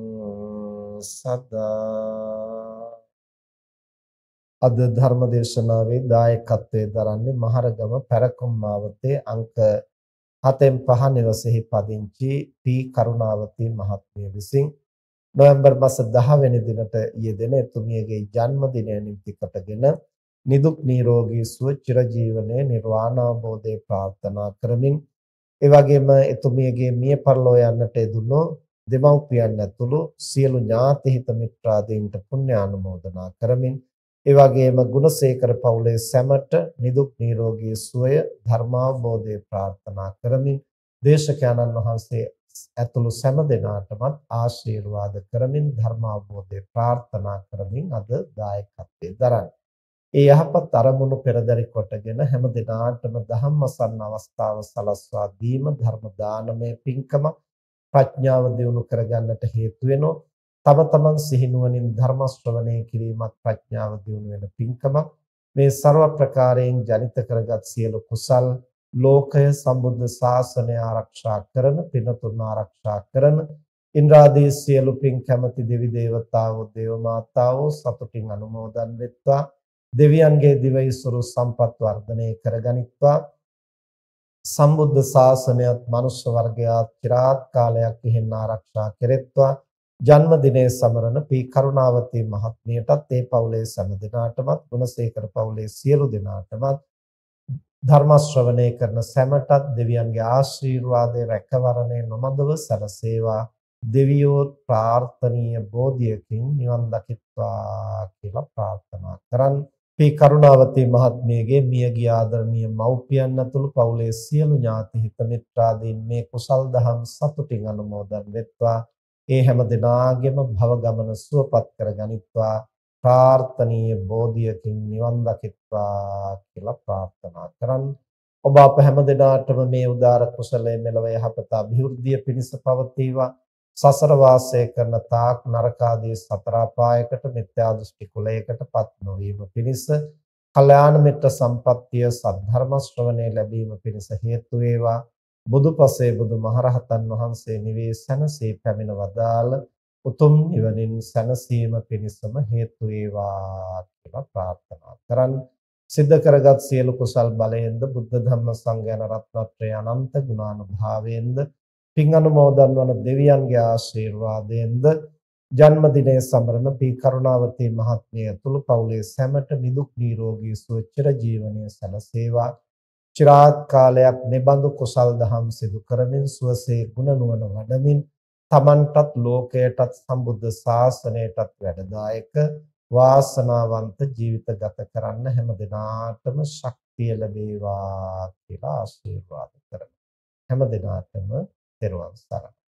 සදා. අද ධර්ම දේශනාවේ දායකත්වයේ දරන්නේ මහරගම පැරකුම් මාවතේ අංක 7-5 නිවසේහි පදිංචි පී කරුණාවතී මහත්මිය විසින් නොවැම්බර් මාස 10 වෙනි දිනට යෙදෙන එතුමියගේ ජන්මදිනය නිමිති කොටගෙන නිදුක් නිරෝගී සුව චිරජීවනයේ නිර්වාණ අවබෝධය ප්‍රාර්ථනා කරමින් ඒ වගේම එතුමියගේ මිය පරලෝ යන්නට යෙදුණු දෙමව්පියන් ඇතුළු සියලු ඥාති හිත මිත්‍රාදීන්ට පුණ්‍ය ආනුමෝදනා කරමින් ඒ වගේම ගුණසේකර පවුලේ සැමට නිදුක් නිරෝගී සුවය ධර්මාවබෝධය ප්‍රාර්ථනා කරමින් දේශකයන්න් වහන්සේ ඇතුළු සෑම දෙනාටම ආශිර්වාද කරමින් ධර්මාවබෝධය ප්‍රාර්ථනා කරමින් අද දායකත්වයේ දරන්නේ. ඒ යහපත් අරමුණු පෙරදරි කොටගෙන හැම දිනාටම ධම්මසන්න අවස්ථාව සලස්වා දීම ධර්ම දානමය පින්කම ප්‍රඥාව දියුණු කරගන්නට හේතු වෙනවා. තම තමන් සිහිනුවණින් ධර්ම ශ්‍රවණය කිරීමත් ප්‍රඥාව දියුණු වෙන පින්කමක්. මේ ਸਰව ප්‍රකාරයෙන් ජනිත කරගත් සියලු කුසල් ලෝකය සම්බුද්ධ ශාසනය ආරක්ෂා කරන පින්තුන් ආරක්ෂා කරන ඉන්ද්‍රාදී සියලු පින් කැමැති දෙවි දේවතාවෝ දේව මාතාවෝ සතුටින් අනුමෝදන් වෙත්වා. දෙවියන්ගේ දිවයිසුරු සම්පත් වර්ධනය කරගනිත්වා. සම්බුද්ධ ශාසනයත් මනුෂ්‍ය වර්ගයාත් চিරාත් කාලයක් ඉහෙන් ආරක්ෂා කෙරෙත්වා. ජන්මදිනයේ සමරන පී කරුණාවතී මහත්මියටත් ඒ පවුලේ සෑම දෙනාටමත් ගුණසේකර පවුලේ සියලු දෙනාටමත් ධර්ම ශ්‍රවණය කරන සෑමටත් දෙවියන්ගේ ආශිර්වාදයේ රැකවරණය නොමදව සැලසේවා. දෙවියෝ ප්‍රාර්ථනීය බෝධියකින් නිවන් දකිත්වා කියලා ප්‍රාර්ථනා කරන් පී කරුණාවතී මහත්මියගේ මියගිය ආදරණීය මව්පියන් ඇතුළු පවුලේ සියලු ඥාති හිත මිත්‍රාදීන් මේ කුසල් දහම් සතුටින් අනුමෝදන් වෙත්වා. ඒ හැම දිනාගෙම භව ගමන සුවපත් කර ගනිත්වා. ප්‍රාර්ථනීය බෝධියකින් නිවන් දකිත්වා කියලා ප්‍රාර්ථනා කරන් ඔබ අප හැම දිනාටම මේ උදාර කුසලයේ මෙලව යහපත අභිවෘද්ධිය පිණිස පවතිවා. සසර වාසය කරන තාක් නරක ආදී සතර අපායකට මිත්‍යා දෘෂ්ටි කුලයකටපත් නොවීම පිණිස කල්යාණ මිත්‍ර සම්පත්තිය සද්ධර්ම ශ්‍රවණේ ලැබීම පිණිස හේතු වේවා. බුදුපසේ බුදුමහරහතන් වහන්සේ නිවේ සැනසී පැමිණ වදාළ උතුම් නිවනින් සැනසීම පිණිසම හේතු වේවා කියලා ප්‍රාර්ථනා කරන් සිද්ධ කරගත් සියලු කුසල් බලයෙන්ද බුද්ධ ධම්ම සංඝ යන රත්නත්‍රය අනන්ත ගුණානුභාවයෙන්ද පින් අනුමෝදන් වන දෙවියන්ගේ ආශිර්වාදයෙන්ද ජන්මදිනයේ සමරන පී කරුණාවතී මහත්මිය ඇතුළු පවුලේ සැමට නිදුක් නිරෝගී සුව චිර ජීවනයේ සැලසේවා. චිරාත් කාලයක් නිබඳු කුසල් දහම් සිදු කරමින් සුවසේ ගුණ නුවණ වඩමින් තමන්ටත් ලෝකයටත් සම්බුද්ධ ශාසනයටත් වැඩදායක වාසනාවන්ත ජීවිත ගත කරන්න හැම දිනාටම ශක්තිය ලැබේවා කියලා ආශිර්වාද කරමි. හැම දිනාටම තෙරුවන් සරණයි.